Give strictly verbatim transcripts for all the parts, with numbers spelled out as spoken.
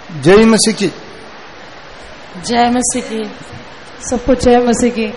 जय मसीह की। जय मसीह की। सबको जय मसीह की।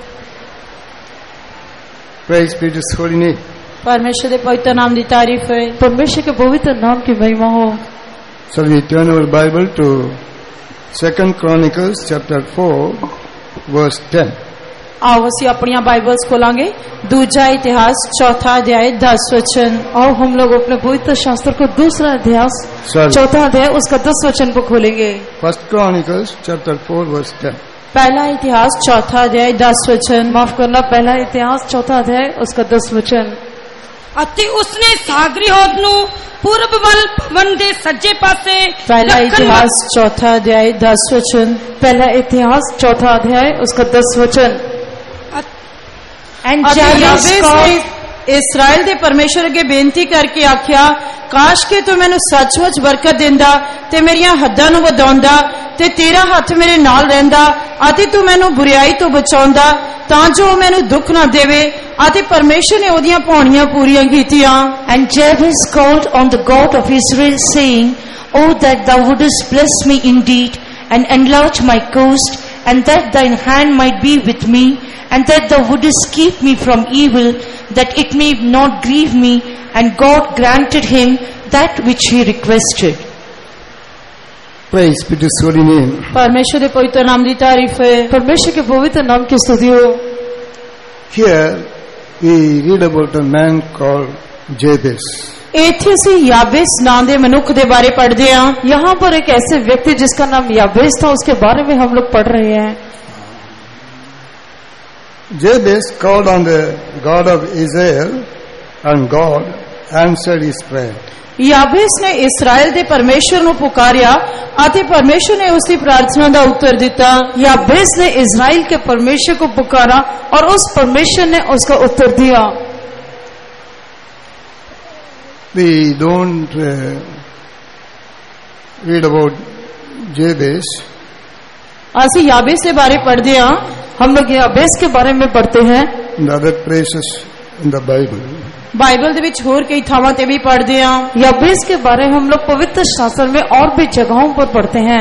Praise be to His holy name. परमेश्वर के पवित्र नाम की तारीफ है। परमेश्वर के पवित्र नाम की महिमा हो। So we turn our Bible to Second Chronicles chapter four, verse ten. आओ ਅਸੀਂ ਆਪਣੀਆਂ ਬਾਈਬਲਸ खोलांगे। दूजा इतिहास चौथा अध्याय दस वचन। आओ हम लोग अपने पवित्र शास्त्र को दूसरा इतिहास चौथा अध्याय उसका दस वचन को खोलेंगे। First Chronicles chapter four, verse ten. पहला इतिहास चौथा अध्याय दस वचन। माफ करना, पहला इतिहास चौथा अध्याय उसका दस वचन। ਅਤੇ ਉਸਨੇ ਸਾਗਰੀ ਹੋਦ ਨੂੰ पूर्व ਵੱਲ ਭਵਨ ਦੇ सज्जे पासे। पहला इतिहास चौथा अध्याय दस वचन। पहला इतिहास चौथा अध्याय उसका दस वचन। इसराइल दे परमेश्वर अगे बेनती करके आख्या, काश के तू मैनू सचमुच बरकत देंदा ते मेरियां हद्दां नूं वधाउंदा ते तेरा हाथ मेरे नाल रहिंदा अते तू मैनू बुराई तो बचाउंदा तां जो मैनू दुख ना देवे। अते परमेश्वर ने ओदियां पौड़ियां पूरीआं कीतियां। And Jabez called on the God of Israel, saying, Oh, that thou wouldest bless me indeed, and enlarge my coast, and that thine hand might be with me, and that thou wouldest keep me from evil, that it may not grieve me. And God granted him that which he requested. Praise be to His holy name. परमेश्वर के पवित्र नाम की तारीफ है। परमेश्वर के पवित्र नाम की स्तुति हो। Here we read about a man called Jabez. इथे से याबेस नाम दे मनुख दे बारे पढ़ते हैं। यहाँ पर एक ऐसे व्यक्ति जिसका नाम याबेस था, उसके बारे में हम लोग पढ़ रहे हैं। Jabez called on the God of Israel, and God answered his prayer. याबेस ने इस्राएल दे परमेश्वर ਨੂੰ पुकारिया अते परमेश्वर ने उसकी प्रार्थना का उत्तर दिता। याबेस ने इस्राएल के परमेश्वर को पुकारा और उस परमेश्वर ने उसका उत्तर दिया। We don't uh, read about Jabez. ਅਸੀਂ याबेस के बारे पढ़ते हैं। हम लोग याबेस के बारे में पढ़ते हैं in the other places in the Bible. Bible दे विच होर कई थावां ते भी पढ़ते हैं। याबेस के बारे हम लोग पवित्र शास्त्र में और भी जगहों पर पढ़ते हैं।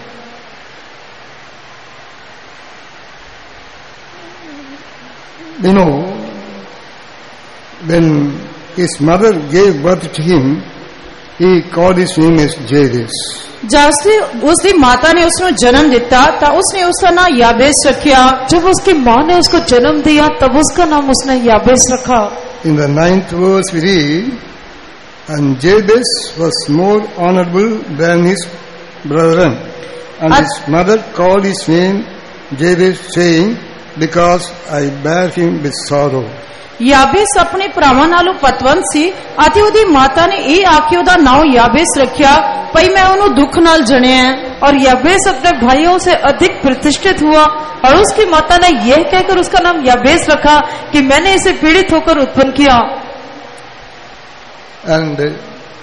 You know, when his mother gave birth to him, he called his name as Jabez. जैसे उसकी माता ने उसको जन्म दिता तो उसने उसका नाम याबेस रखा। जब उसकी माँ ने उसको जन्म दिया तब उसका नाम उसने याबेस रखा। In the ninth verse we read, and Jabez was more honorable than his brethren, and his mother called his name Jabez, saying, because I bare him with sorrow. याबेस अपने भरावां नालों पतवंत सी अते उहदी माता ने यह आके उहदा नाम याबेस रखा, भाई मैं उन्हें दुख नाल जणिया है। और याबेस अपने भाइयों से अधिक प्रतिष्ठित हुआ और उसकी माता ने यह कहकर उसका नाम याबेस रखा कि मैंने इसे पीड़ित होकर उत्पन्न किया। And uh,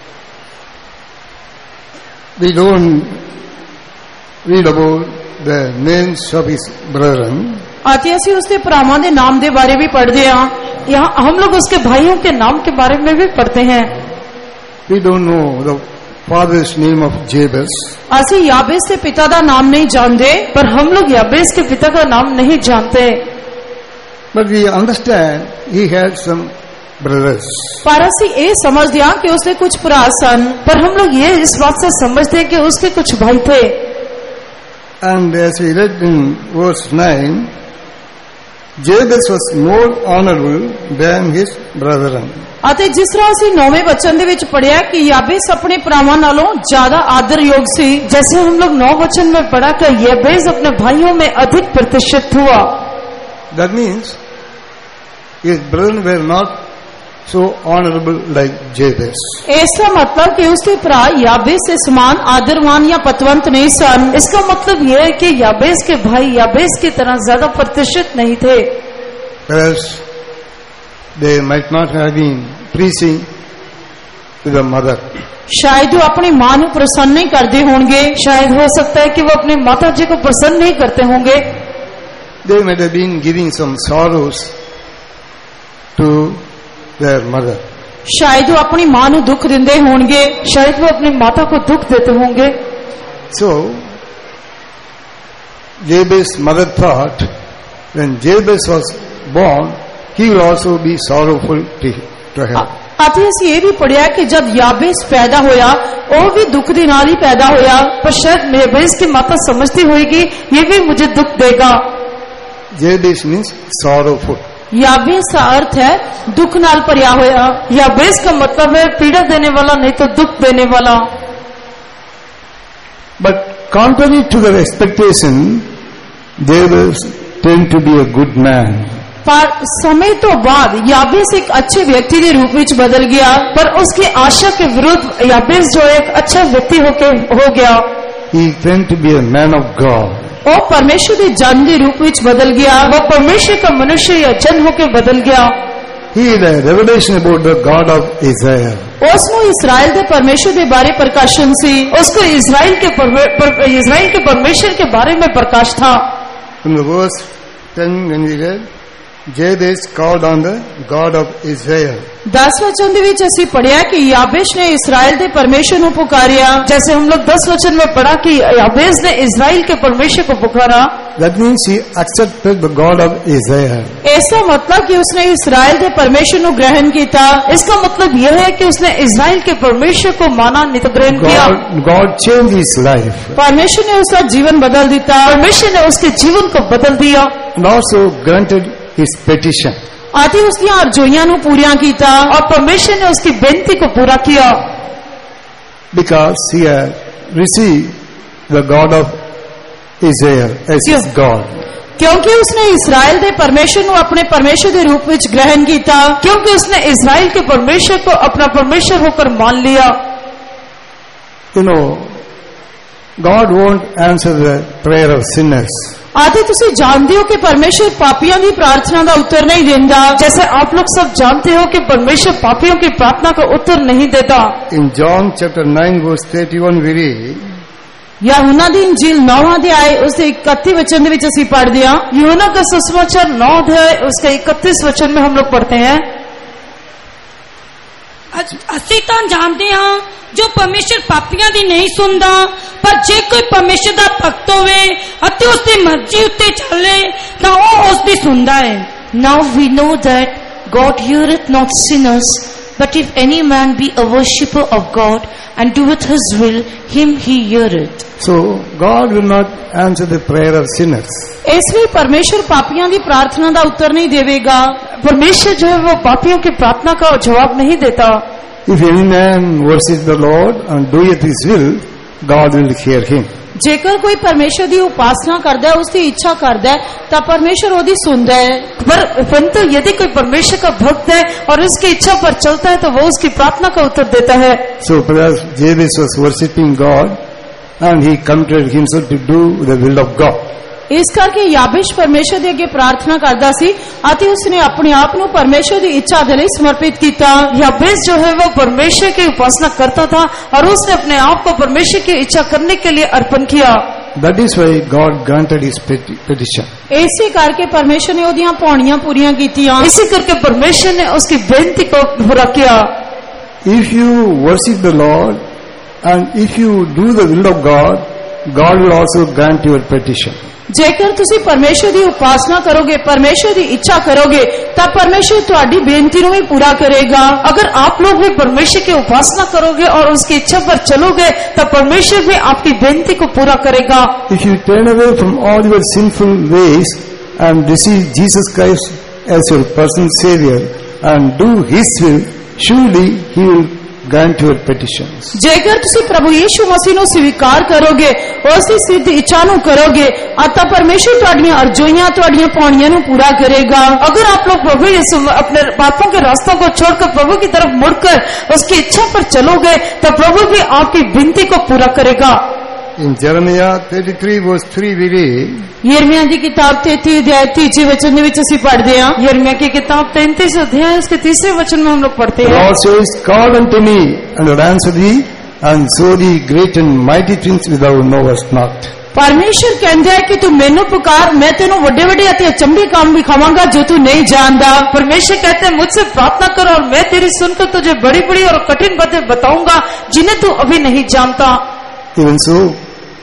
we don't read about the names of his brethren. आते असी उसके भरावां दे नाम दे बारे भी पढ़ते हैं। यहाँ हम लोग उसके भाइयों के नाम के बारे में भी पढ़ते हैं। We don't know the father's name of Jabez. असी याबेस के पिता का नाम नहीं जानते, पर हम लोग याबेस के पिता का नाम नहीं जानते। But we understand he had some brothers. पर असी ये समझते हैं कि उसके कुछ भरा सन, पर हम लोग ये इस बात से समझते हैं कि उसके कुछ भाई थे। And as we read in verse nine, Jabez was more honorable than his brethren. अते जिस तरह असी नौवें वचन दे विच पढ़िया कि याबेस अपने भरावां नालों ज्यादा आदर योग सी, जैसे हम लोग नौ वचन में पढ़ा कि याबेस अपने भाइयों में अधिक प्रतिष्ठित हुआ। That means his brethren were not so honorable like Jabez. इसका मतलब कि उसके भरा याबेस से समान आदरवान या पतवंत नहीं सन। इसका मतलब यह है कि याबेस के भाई याबेस की तरह ज्यादा प्रतिष्ठित नहीं थे। Perhaps they might not have been pleasing to the mother. शायद वो अपनी मां को प्रसन्न नहीं करते होंगे। शायद हो सकता है कि वो अपनी माता जी को प्रसन्न नहीं करते होंगे। They might have been giving some sorrows to their mother. शायद वो अपनी मां को दुख देंदे होंगे। शायद वो अपनी माता को दुख देते होंगे। So, Jabez's mother thought when Jabez was born, he will also be sorrowful to, to her. ਅਤੇ ਅਸੀਂ ਇਹ ਵੀ ਪੜਿਆ ਕਿ ਜਦ याबेस पैदा होया ਉਹ ਵੀ दुख ਦੇ ਨਾਲ ਹੀ पैदा होया पर शायद याबेस की माता समझती होगी ये भी मुझे दुख देगा. Jabez means sorrowful. याबेस का अर्थ है दुख नाल भरिया होया. याबेस का मतलब है पीड़ा देने वाला नहीं तो दुख देने वाला. But contrary to their expectation, Jabez turned to be a good man. पर समय तो बाद याबेस एक अच्छे व्यक्ति के रूप में बदल गया पर उसकी आशा के विरुद्ध याबेस जो एक अच्छा व्यक्ति होके हो गया. He turned to be a man of God. वो परमेश्वर के जन के रूप में बदल गया. वो परमेश्वर का मनुष्य या जन होके बदल गया. He had a revelation about the God of Israel. उसको इस्राएल के परमेश्वर के बारे प्रकाशन सी. उसको इस्राएल के पर, इस्राएल के परमेश्वर के बारे में प्रकाश था. From the verse ten, when we read, Jabez called on the God of Israel. दस वचन विच असी पढ़िया कि याबेस ने इस्राएल के परमेश्वर को पुकारिया. जैसे हम लोग दस वचन में पढ़ा कि याबेस ने इस्राएल के परमेश्वर को पुकारा. That means he accepted the God of Israel. ऐसा मतलब कि उसने इस्राएल के परमेश्वर को ग्रहण किया. इसका मतलब यह है कि उसने इस्राएल के परमेश्वर को माना नहीं तो ग्रहण किया. God changed his life. परमेश्वर ने उसका जीवन बदल दिया. परमेश्वर ने उसके जीवन को बदल दिया. And also granted his petition. आती उसकी अर्जोइयां नु पूरा किया और परमेश्वर ने उसकी बेनती को पूरा किया. Because he had received the God of Israel as his God. क्योंकि उसने इस्राएल के परमेश्वर को अपने परमेश्वर के रूप में ग्रहण किया. क्योंकि उसने इस्राएल के परमेश्वर को अपना परमेश्वर होकर मान लिया. You know, God won't answer the prayer of sinners. आदि तुसी जानते हो कि परमेश्वर पापियों की प्रार्थना का उत्तर नहीं देता. जैसे आप लोग सब जानते हो कि परमेश्वर पापियों की प्रार्थना का उत्तर नहीं देता. In John chapter nine verse thirty-one we read, यूहन्ना दी इंजील नौ अध्याय उसके इकतीस वचन विच असीं पढ़दे हां. यूहन्ना का सुसमाचार नौ अध्याय उसके इकतीस वचन में हम लोग पढ़ते हैं. ਅਸੀਂ ਤਾਂ ਜਾਣਦੇ ਹਾਂ ਜੋ ਪਰਮੇਸ਼ਰ ਪਾਪੀਆਂ ਦੀ ਨਹੀਂ ਸੁਣਦਾ ਪਰ ਜੇ ਕੋਈ ਪਰਮੇਸ਼ਰ ਦਾ ਭਗਤ ਹੋਵੇ ਅਤੇ ਉਸ ਦੀ ਮਰਜ਼ੀ ਉੱਤੇ ਚੱਲੇ ਤਾਂ ਉਹ ਉਸ ਦੀ ਸੁਣਦਾ ਹੈ. Now we know that God heareth not sinners, but if any man be a worshipper of God and doeth his will, him he heareth. So God will not answer the prayer of sinners. इसलिए परमेश्वर पापियों की प्रार्थना का उत्तर नहीं देवेगा. परमेश्वर जो है वो पापियों की प्रार्थना का जवाब नहीं देता. If any man worships the Lord and doeth his will, God will hear him. जेकर कोई परमेश्वर की उपासना करता है उसकी इच्छा करता है तो परमेश्वर ओदी सुनता है. पर परंतु यदि कोई परमेश्वर का भक्त है और उसकी इच्छा पर चलता है तो वो उसकी प्रार्थना का उत्तर देता है. So perhaps Jabez was worshipping God and he committed himself to do the will of God. इस करके याबेस परमेश्वर के अगे प्रार्थना करता सी अति उसने अपने आप को परमेश्वर की इच्छा के लिए समर्पित किया. याबेस जो है वो परमेश्वर की उपासना करता था और उसने अपने आप को परमेश्वर की इच्छा करने के लिए अर्पण किया. That is why God granted his petition. इसी करके परमेश्वर ने ओदियां पौड़ियां पूरियां कीतियां. इसी करके परमेश्वर ने उसकी बेनती को पूरा किया. If you worship the Lord and if you do the will of God, God will also grant your petition. जेकर तुसी परमेश्वर की उपासना करोगे परमेश्वर की इच्छा करोगे तब परमेश्वर तुम्हारी बेनती को भी पूरा करेगा. अगर आप लोग भी परमेश्वर की उपासना करोगे और उसकी इच्छा पर चलोगे तब परमेश्वर भी आपकी बेनती को पूरा करेगा. If you turn away from all your sinful ways and receive Jesus Christ as your personal Savior and do His will, surely He will grant your petitions. जेकर तुसी प्रभु यीशु मसीह को स्वीकार करोगे उसकी सिद्ध इच्छा नु करोगे अतः परमेश्वर तुहाडियां अर्जोइयां तुहाडियां पौड़ियां नु पूरा करेगा. अगर आप लोग प्रभु यीशु अपने पापों के रास्तों को छोड़कर प्रभु की तरफ मुड़कर उसकी इच्छा पर चलोगे तो प्रभु भी आपकी विनती को पूरा करेगा. In Jeremiah thirty-three verse three we read, यिर्मयाह की किताब तैंतीस अध्याय तीसरे वचन में असीं पढ़दे हां. यिर्मयाह की किताब तैंतीस अध्याय उसके तीसरे वचन में हम लोग पढ़ते हैं. God says, call unto me and will answer thee and show thee great and mighty things which thou knowest not. परमेश्वर कहता है कि तू मैनू पुकार मैं तेनू वड्डे वड्डे अति अचंभे काम दिखावांगा जो तू नहीं जानता. परमेश्वर कहते हैं मुझसे प्रार्थना कर और मैं तेरी सुनकर तुझे बड़ी बड़ी और कठिन बातें बताऊंगा जिन्हें तू अभी नहीं जानता. Even so,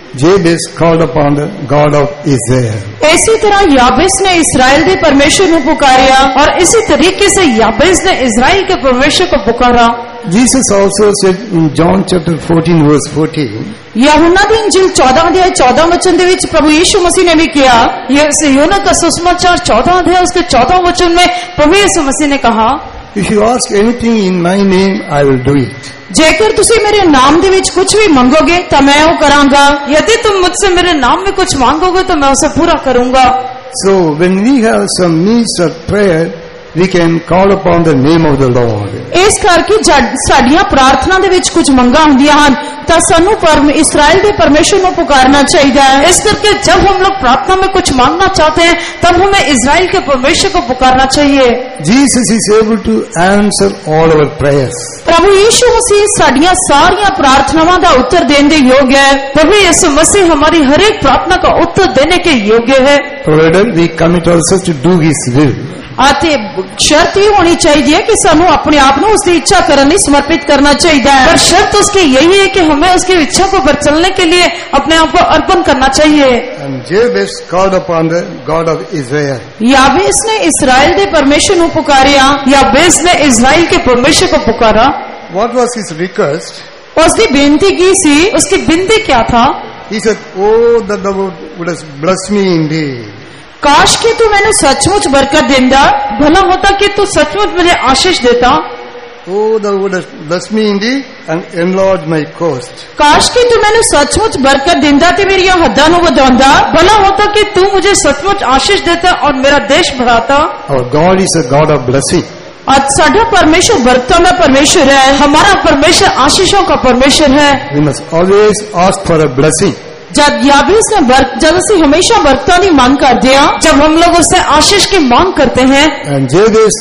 Jabez called upon the God of Israel. इसी तरह याबेस ने इस्राएल के परमेश्वर को पुकारिया और इसी तरीके से याबेस ने इस्राएल के परमेश्वर को पुकारा। Jesus also said in John chapter fourteen verse fourteen, यूहन्ना दी इंजील चौदह अध्याय चौदह वचन दे विच प्रभु यीशु मसीह ने भी किया। यूहन्ना का सुसमाचार चौदह अध्याय उसके चौदह वचन में प्रभु यीशु मसीह ने कहा, if you ask anything in my name, I will do it. जेकर तुसी मेरे नाम दे विच कुछ भी मांगोगे तो मैं वो करांगा। यदि तुम मुझसे मेरे नाम में कुछ मांगोगे तो मैं उसे पूरा करूंगा। So when we have some needs of prayer, we can call upon the name of the Lord. इस करके साडियां प्रार्थना दे विच कुछ मंगा हुंदियां हन तो सानू परम इस्राएल के परमेश्वर को पुकारना चाहिए। इस करके जब हम लोग प्रार्थना में कुछ मांगना चाहते हैं तब हमें इस्राएल के परमेश्वर को पुकारना चाहिए। Jesus is able to answer all our prayers. प्रभु यीशु मसीह साडियां सारियां प्रार्थनावां दा उत्तर देने के योग्य है। प्रभु यीशु मसीह हमारी हर एक प्रार्थना का उत्तर देने के योग्य है। Provided we commit ourselves to do His will. आते शर्त ये होनी चाहिए कि सानू अपने आप को उसकी इच्छा करने समर्पित करना चाहिए, पर शर्त उसकी यही है कि हमें उसकी इच्छा को बरचलने के लिए अपने आप को अर्पण करना चाहिए। And Jabez called upon the God of Israel. याबेस ने इस्राएल के परमेश्वर को पुकारिया। याबेस ने इस्राएल के परमेश्वर को पुकारा। What was his request? उसकी बेनती की सी, उसकी बिनती क्या था? He said, "Oh, that thou wouldest bless me indeed." काश कि तू मैंने सचमुच बरकत देंदा, भला होता कि तू सचमुच मुझे आशीष देता। Oh, thou wouldest bless me indeed and enlarge my coast. काश कि तू मैंने सचमुच बरकत देंदा ते मेरी हद्दां नूं वधाउंदा, भला होता कि तू मुझे सचमुच आशीष देता और मेरा देश बढ़ाता। Our God is a God of blessing. आज साडा परमेश्वर बरकतों का परमेश्वर है, हमारा परमेश्वर आशीषों का परमेश्वर है। We must always ask for a blessing. जब याबेस ने बरक जब असी हमेशा बरकतों की मांग करते हैं, जब हम लोग उससे आशीष की मांग करते हैं। And Jabez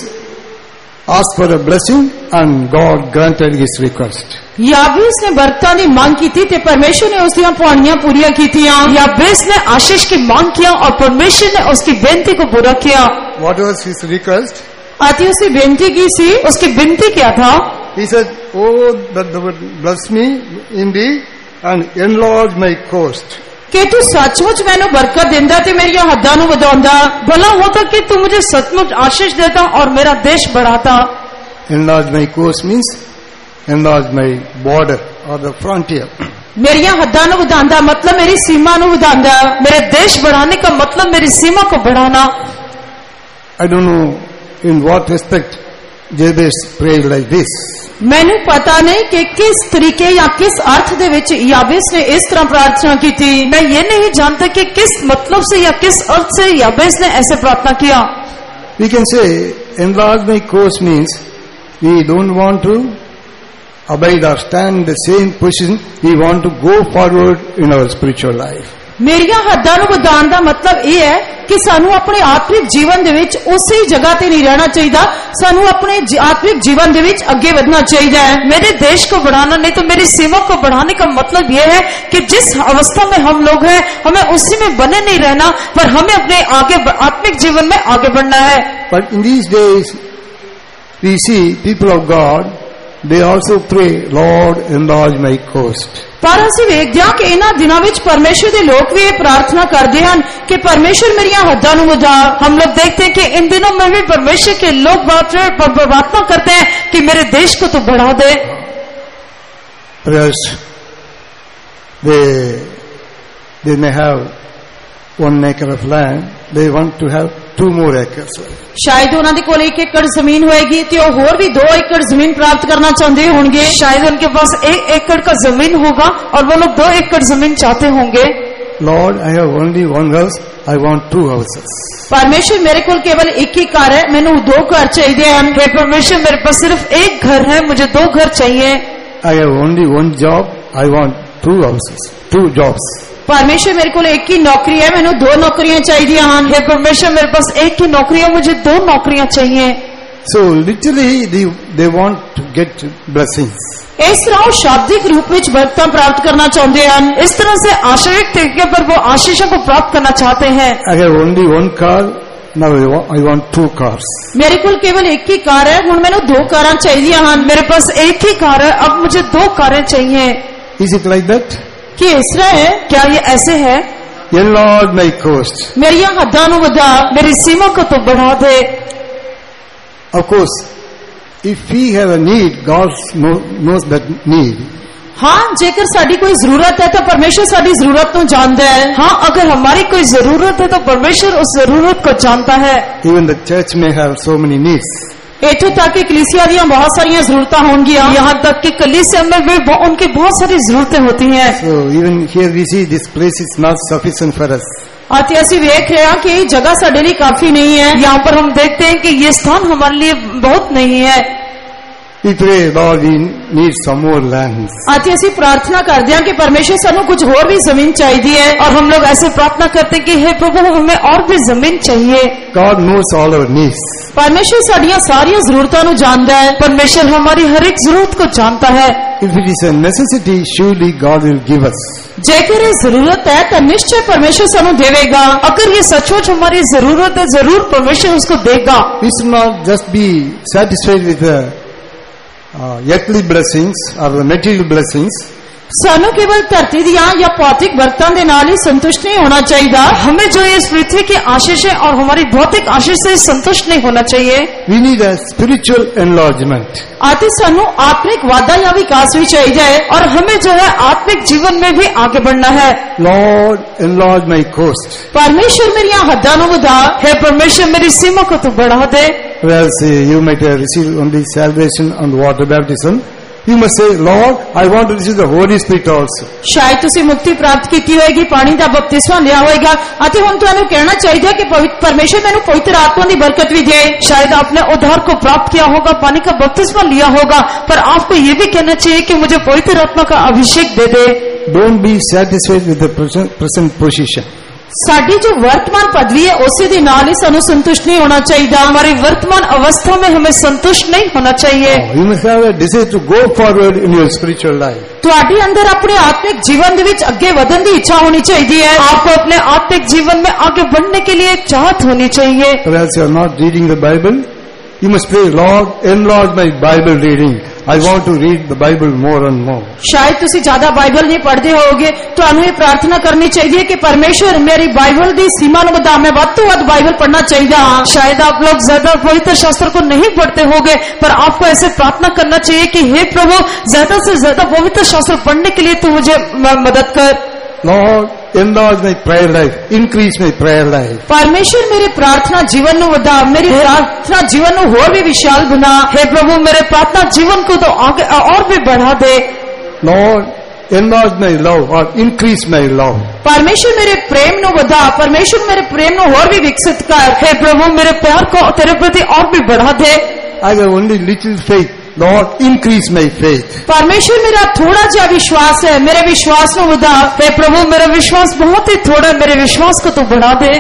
asked for a blessing and God granted his request. याबेस ने बरकतों की मांग की थी ते परमेश्वर ने उसकी पौड़ियां पूरी की थी। याबेस ने आशीष की मांग किया और परमेश्वर ने उसकी बेनती को पूरा किया। What was his request? आती उसकी बेनती की सी, उसकी बिनती क्या था? He said, "Oh, that thou would bless me indeed and enlarge my coast." कि तू सचमुच मैनू बरकत देंदा ते मेरी हद्दां नूं वधाउंदा, भला होता कि तू मुझे सचमुच आशीष देता और मेरा देश बढ़ाता। Enlarge my coast means enlarge my border or the frontier. मेरी हद्दां नूं वधाउंदा मतलब मेरी सीमा नूं वधाउंदा। मेरे देश बढ़ाने का मतलब मेरी सीमा को बढ़ाना। I don't know in what respect Jabez prayed like this. मैनू पता नहीं कि किस तरीके या किस अर्थ दे विच याबेस ने इस तरह प्रार्थना की थी। मैं ये नहीं जानता कि किस मतलब से या किस अर्थ से याबेस ने ऐसे प्रार्थना किया। We can say enlarge my coast means we don't want to abide or stand in the same position. We want to go forward in our spiritual life. मेरिया हद्दां नूं वधाउण दा मतलब यह है कि सानू अपने आत्मिक जीवन दे विच उसी जगह ते नहीं रहना चाहिए, सानू अपने आत्मिक जीवन दे विच आगे बढ़ना चाहिए। मेरे देश को बढ़ाना नहीं तो मेरी सीमा को बढ़ाने का मतलब यह है कि जिस अवस्था में हम लोग हैं हमें उसी में बने नहीं रहना, पर हमें अपने आगे आत्मिक जीवन में आगे बढ़ना है। But in these days we see people of God, they also pray, "Lord, enlarge my coast." पर असीं वेखदे हां कि इन्हां दिनां विच परमेश्वर दे लोग भी ये प्रार्थना करते हैं कि परमेश्वर मेरियां हद्दां नूं वधा। हम लोग देखते हैं कि इन दिनों में भी परमेश्वर के लोग प्रार्थना करते हैं कि मेरे देश को तो बढ़ा दे। Perhaps they they may have one acre of land, they want to have two more acres. शायद उन्होंने कोल एक एकड़ जमीन होएगी तो और भी दो एकड़ जमीन प्राप्त करना चाहते होंगे। शायद उनके पास एक एकड़ का जमीन होगा और वो लोग दो एकड़ जमीन चाहते होंगे। Lord, I have only one house, I want two houses. परमेश्वर मेरे को केवल एक ही घर है, मैंने दो घर चाहिए हैं। परमेश्वर मेरे पास सिर्फ एक घर है, मुझे दो घर चाहिए। I have only one job, I want two houses, two jobs. परमेश्वर मेरे को एक ही नौकरी है, मैंने दो नौकरियां चाहिए हैं। परमेश्वर मेरे पास एक ही नौकरी है, मुझे दो नौकरियां चाहिए। So literally they, they want to get blessings. इस तरह शाब्दिक रूप में बरकतां प्राप्त करना चाहते हैं। इस तरह से आशायिक तरीके पर वो आशीषों को प्राप्त करना चाहते हैं। I have only one car, now I want two cars. मेरे को केवल एक ही कार है, हुण मैंने दो कारां चाहिए हैं। मेरे पास एक ही कार है, अब मुझे दो कारें चाहिए। Is it like that? कि इस तरह है, क्या ये ऐसे है? Enlarge my coast. मेरियां हद्दां नूं वधा, मेरी सीमा को तो बढ़ा दे। Of course, if we have a need, God know- knows that need. हाँ, जेकर साडी कोई जरूरत है तो परमेश्वर साडी जरूरत नूं जानदा है। हाँ, अगर हमारी कोई जरूरत है तो परमेश्वर उस जरूरत को जानता है। Even the church may have so many needs. इत्थों तक कि कलीसिया दी बहुत सारियां जरूरतां होंगियां, यहाँ तक कि कलीसिया में भी बहु- उनकी बहुत सारी जरूरतें होती हैं। So even here we see this place is not sufficient for us. अते ਅਸੀਂ ਵੇਖ ਰਹੇ ਹਾਂ कि ये जगह साडे लिए काफी नहीं है। यहाँ पर हम देखते हैं कि ये स्थान हमारे लिए बहुत नहीं है। We pray, Lord, we need some more lands. अते ਅਸੀਂ प्रार्थना करते हैं कि परमेश्वर सानू कुछ होर भी जमीन चाहिए है, और हम लोग ऐसे प्रार्थना करते हैं कि हे प्रभु हमें और भी जमीन चाहिए। God knows all our needs. परमेश्वर साडियां सारियां जरूरतां नूं जानदा है। परमेश्वर हमारी हर एक जरूरत को जानता है। If it is a necessity, surely God will give us. जेकर ये जरूरत है तो निश्चय परमेश्वर सानू देवेगा। अगर ये सचमुच हमारी जरूरत है जरूर परमेश्वर उसको देगा। We should not just be satisfied with the uh, earthly blessings or the material blessings. सानू केवल धरती दियां या भौतिक बरकतां दे नाल ही संतुष्ट नहीं होना चाहिए। हमें जो इस पृथ्वी की आशीष है और हमारी भौतिक आशीष से संतुष्ट नहीं होना चाहिए। We need a spiritual enlargement. आते सानू आत्मिक वादा या विकास भी चाहिए है, और हमें जो है आत्मिक जीवन में भी आगे बढ़ना है। Lord, enlarge my coast. परमेश्वर मेरियां हद्दां नूं वधा, हे परमेश्वर मेरी सीमा को तू बढ़ा दे। Whereas uh, you might have received only salvation and water baptism, you must say, Lord, I want to receive the Holy Spirit also. शायद तुसी मुक्ति प्राप्त की होगी, पानी का बपतिस्मा लिया होगा, अते हुण तुहानू कहना चाहिए कि पवित्र परमेश्वर मैनू पवित्र आत्मा की बरकत भी दे। शायद आपने उद्धार को प्राप्त किया होगा, पानी का बपतिस्मा लिया होगा, पर आपको ये भी कहना चाहिए कि मुझे पवित्र आत्मा का अभिषेक दे दे। Don't be satisfied with the present, present position. साडी जो वर्तमान पदवी है उसी दे नाल ही सानू संतुष्ट नहीं होना चाहिए। हमारी वर्तमान अवस्था में हमें संतुष्ट नहीं होना चाहिए। Oh, you must have a desire to go forward in your spiritual life. तुहाडे अंदर अपने आत्मिक जीवन दे विच अगे वधन दी इच्छा होनी चाहिए है। आपको अपने आत्मिक जीवन में आगे बढ़ने के लिए चाहत होनी चाहिए। Whereas you are not reading the Bible, you must pray, Lord, enlarge my Bible reading. I want to read the Bible more and more. शायद तुसी ज्यादा बाइबल नहीं पढ़ते होगे, तो हमें ये प्रार्थना करनी चाहिए कि परमेश्वर मेरी बाइबल दी सीमा नूं वधा, मैं वध तों वध बाइबल पढ़ना चाहिए। हाँ, शायद आप लोग ज्यादा पवित्र शास्त्र को नहीं पढ़ते होंगे, पर आपको ऐसे प्रार्थना करना चाहिए कि हे प्रभु ज्यादा से ज्यादा पवित्र शास्त्र पढ़ने के लिए तू मुझे मदद कर। Lord, enlarge my prayer life, increase my prayer life. परमेश्वर मेरे प्रार्थना जीवन नूं वधा, मेरी प्रार्थना जीवन नूं होर भी विशाल बना। हे प्रभु मेरे प्रार्थना जीवन को तो आगे और भी बढ़ा दे। Lord, enlarge my love or increase my love. परमेश्वर मेरे प्रेम नूं वधा, परमेश्वर मेरे प्रेम नूं होर भी विकसित कर। हे प्रभु मेरे प्यार को तेरे प्रति और भी बढ़ा दे। I have only little faith. Lord, increase my faith. परमेश्वर मेरा थोड़ा जा विश्वास है, मेरे विश्वास नूं वधा। हे प्रभु मेरा विश्वास बहुत ही थोड़ा है, मेरे विश्वास को तू बढ़ा दे।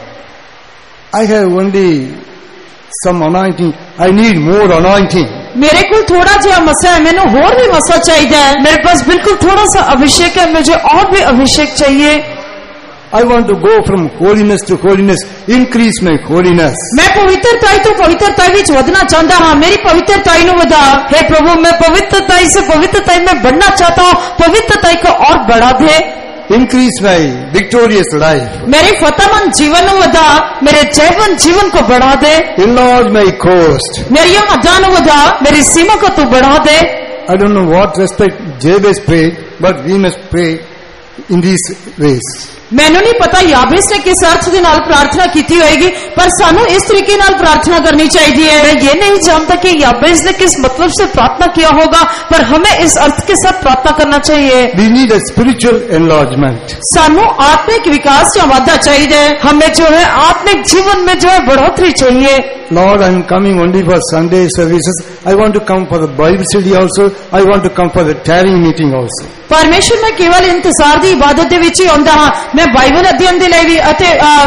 I have only some anointing. I need more anointing. मेरे को थोड़ा जा मसा है, मैंने होर भी मसा चाहिए। मेरे पास बिल्कुल थोड़ा सा अभिषेक है, मुझे और भी अभिषेक चाहिए। I want to go from holiness to holiness. Increase my holiness. मैं पवित्रताई तो पवित्रताई विच वधना चाहता हाँ, मेरी पवित्रताई नूं वधा। हे प्रभु मैं पवित्रताई से पवित्रताई में बढ़ना चाहता हूँ, पवित्रताई को और बढ़ा दे। Increase my victorious life. मेरे फतेहमंद जीवन नूं वधा, मेरे जयवंत जीवन को बढ़ा दे। Enlarge my coast. मेरी हद्दां नूं वधा, मेरी सीमा को तू बढ़ा दे। I don't know what respect Jabez prayed, but we must pray in these ways. मैनू नहीं पता याबेस ने किस अर्थ के नाल प्रार्थना की होगी, पर सानू इस तरीके नाल प्रार्थना करनी चाहिए। मैं ये नहीं जानता कि याबेस ने किस मतलब से प्रार्थना किया होगा, पर हमें इस अर्थ के साथ प्रार्थना करना चाहिए। We need a spiritual enlargement. सानू आत्मिक विकास या वाधा चाहिए। हमें जो है आत्मिक जीवन में जो है बढ़ोतरी चाहिए। Lord, I am coming only for Sunday services. I want to come for the Bible study also. I want to come for the tarrying meeting also. परमेश्वर मैं केवल इंतजार दी इबादत दे विच ही आंदा हां, मैं बाइबल अध्ययन दे लई भी अते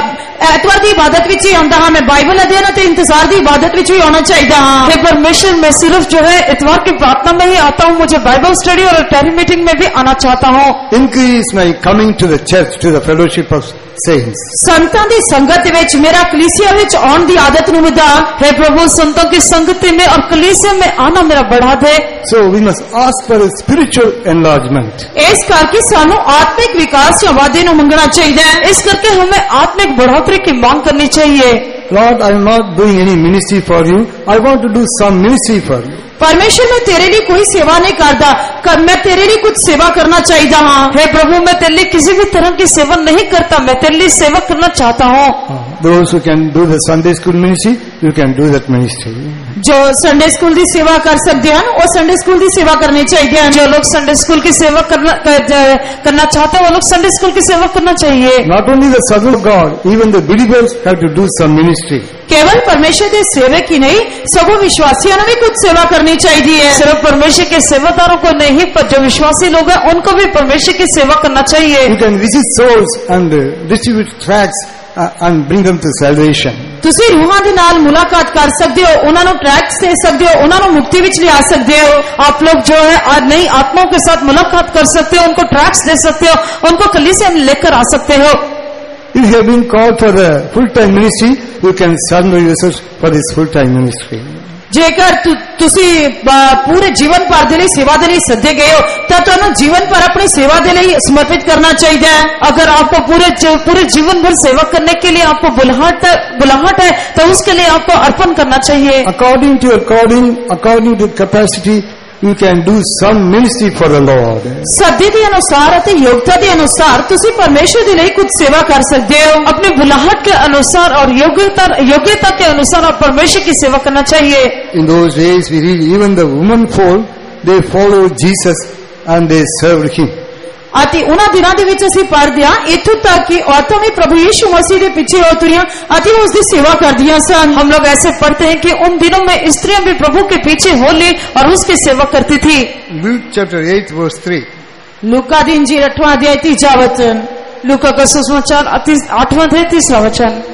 ਐਤਵਾਰ ਦੀ ਇਬਾਦਤ ਵਿੱਚ ਹੀ ਆਉਂਦਾ ਹਾਂ, ਮੈਂ ਬਾਈਬਲ ਅਧਿਐਨ ਅਤੇ ਇੰਤਜ਼ਾਰ ਦੀ ਇਬਾਦਤ ਵਿੱਚ ਵੀ ਆਉਣਾ ਚਾਹੀਦਾ ਹਾਂ। हे परमेश्वर, मैं सिर्फ जो है इतवार की प्रार्थना में ही आता हूँ, मुझे बाइबल स्टडी और टेरी मीटिंग में भी आना चाहता हूँ। Increase my coming to the church, to the fellowship of saints. ਸੰਤਾਂ ਦੀ ਸੰਗਤ ਵਿੱਚ ਮੇਰਾ ਕਲੀਸਿਆ ਵਿੱਚ ਆਉਣ ਦੀ ਆਦਤ ਨੂੰ ਵਧਾ। हे प्रभु, संतों की संगति में और कलीसिया में आना मेरा बढ़ा दे। So we must ask for a spiritual enlargement. ਇਸ ਕਰਕੇ ਸਾਨੂੰ ਆਤਮਿਕ ਵਿਕਾਸ ਜਾਂ ਵਾਧੇ ਨੂੰ ਮੰਗਣਾ ਚਾਹੀਦਾ ਹੈ। इस करके हमें आत्मिक बढ़ोतरी की मांग करनी चाहिए। Lord, I am not doing any ministry for you. I want to do some ministry for you. परमेश्वर, मैं तेरे लिए कोई सेवा नहीं करता, कर मैं तेरे लिए कुछ सेवा करना चाहता हाँ। हे प्रभु, मैं तेरे लिए किसी भी तरह की सेवा नहीं करता, मैं तेरे लिए सेवा करना चाहता हूँ। Those who can do the Sunday school ministry, you can do that ministry. जो संडे स्कूल की सेवा कर सकते हैं वो संडे स्कूल की सेवा करनी चाहिए। जो लोग संडे स्कूल की सेवा करना करना चाहते हैं वो लोग संडे स्कूल की सेवा करना चाहिए। Not only the sons of God, even the believers have to do some ministry. केवल परमेश्वर के सेवक ही नहीं, सगों विश्वासियों ने भी कुछ सेवा करनी चाहिए। सिर्फ परमेश्वर के सेवादारों को नहीं, पर जो विश्वासी लोग हैं उनको भी परमेश्वर की सेवा करना चाहिए। You can visit souls and uh, distribute tracts uh, and bring them to salvation. ਤੁਸੀਂ ਰੂਹਾਂ ਦੇ ਨਾਲ ਮੁਲਾਕਾਤ ਕਰ ਸਕਦੇ ਹੋ, ਉਹਨਾਂ ਨੂੰ ਟਰੈਕਟਸ ਦੇ ਸਕਦੇ ਹੋ, ਉਹਨਾਂ ਨੂੰ ਮੁਕਤੀ ਵਿੱਚ ਲਿਆ ਸਕਦੇ ਹੋ। आप लोग जो है आज नई आत्माओं के साथ मुलाकात कर सकते हो, उनको ट्रैक्ट्स दे सकते हो, उनको कलीसिया में लेकर आ सकते हो। If you have been called for the full-time ministry, you can surrender yourself for this full-time ministry. ਜੇਕਰ ਤੁਸੀਂ ਪੂਰੇ ਜੀਵਨ ਭਰ ਦੇ ਲਈ ਸੇਵਾ ਦੇ ਲਈ ਸੱਦੇ ਗਏ ਹੋ ਤਾਂ ਤੁਹਾਨੂੰ ਜੀਵਨ ਭਰ ਆਪਣੀ ਸੇਵਾ ਦੇ ਲਈ ਸਮਰਪਿਤ ਕਰਨਾ ਚਾਹੀਦਾ ਹੈ। अगर आपको पूरे पूरे जीवन भर सेवा करने के लिए आपको बुलाहट बुलाहट है तो उसके लिए आपको अर्पण करना चाहिए। According to your calling, according to capacity, you can do some ministry for the Lord. ਸੱਦੇ ਦੇ ਅਨੁਸਾਰ ਅਤੇ ਯੋਗਤਾ ਦੇ ਅਨੁਸਾਰ ਤੁਸੀਂ ਪਰਮੇਸ਼ਰ ਦੇ ਲਈ ਕੁਝ ਸੇਵਾ ਕਰ ਸਕਦੇ ਹੋ। अपने बुलाहट के अनुसार और योग्यता योग्यता के अनुसार आप परमेश्वर की सेवा करना चाहिए। In those days, we read even the women folk, they followed Jesus and they served Him. ਅਤੇ ਉਹਨਾਂ ਦਿਨਾਂ ਦੇ ਵਿੱਚ ਅਸੀਂ ਪੜ੍ਹਦੇ ਹਾਂ ਇੱਥੋਂ ਤੱਕ ਕਿ ਔਰਤਾਂ ਵੀ ਪ੍ਰਭੂ ਯੀਸ਼ੂ ਮਸੀਹ ਦੇ ਪਿੱਛੇ ਹੋ ਤੁਰੀਆਂ ਅਤੇ ਉਸ ਦੀ ਸੇਵਾ ਕਰਦੀਆਂ ਸਨ। हम लोग ऐसे पढ़ते हैं कि उन दिनों में स्त्रियां भी प्रभु के पीछे हो ली और उसकी सेवा करती थी। Luke chapter eight verse three. लूका दी इंजील आठवां अध्याय तीसरा वचन। लूका का सुसमाचार आठवां अध्याय तीसरा वचन।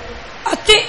ਅਤੇ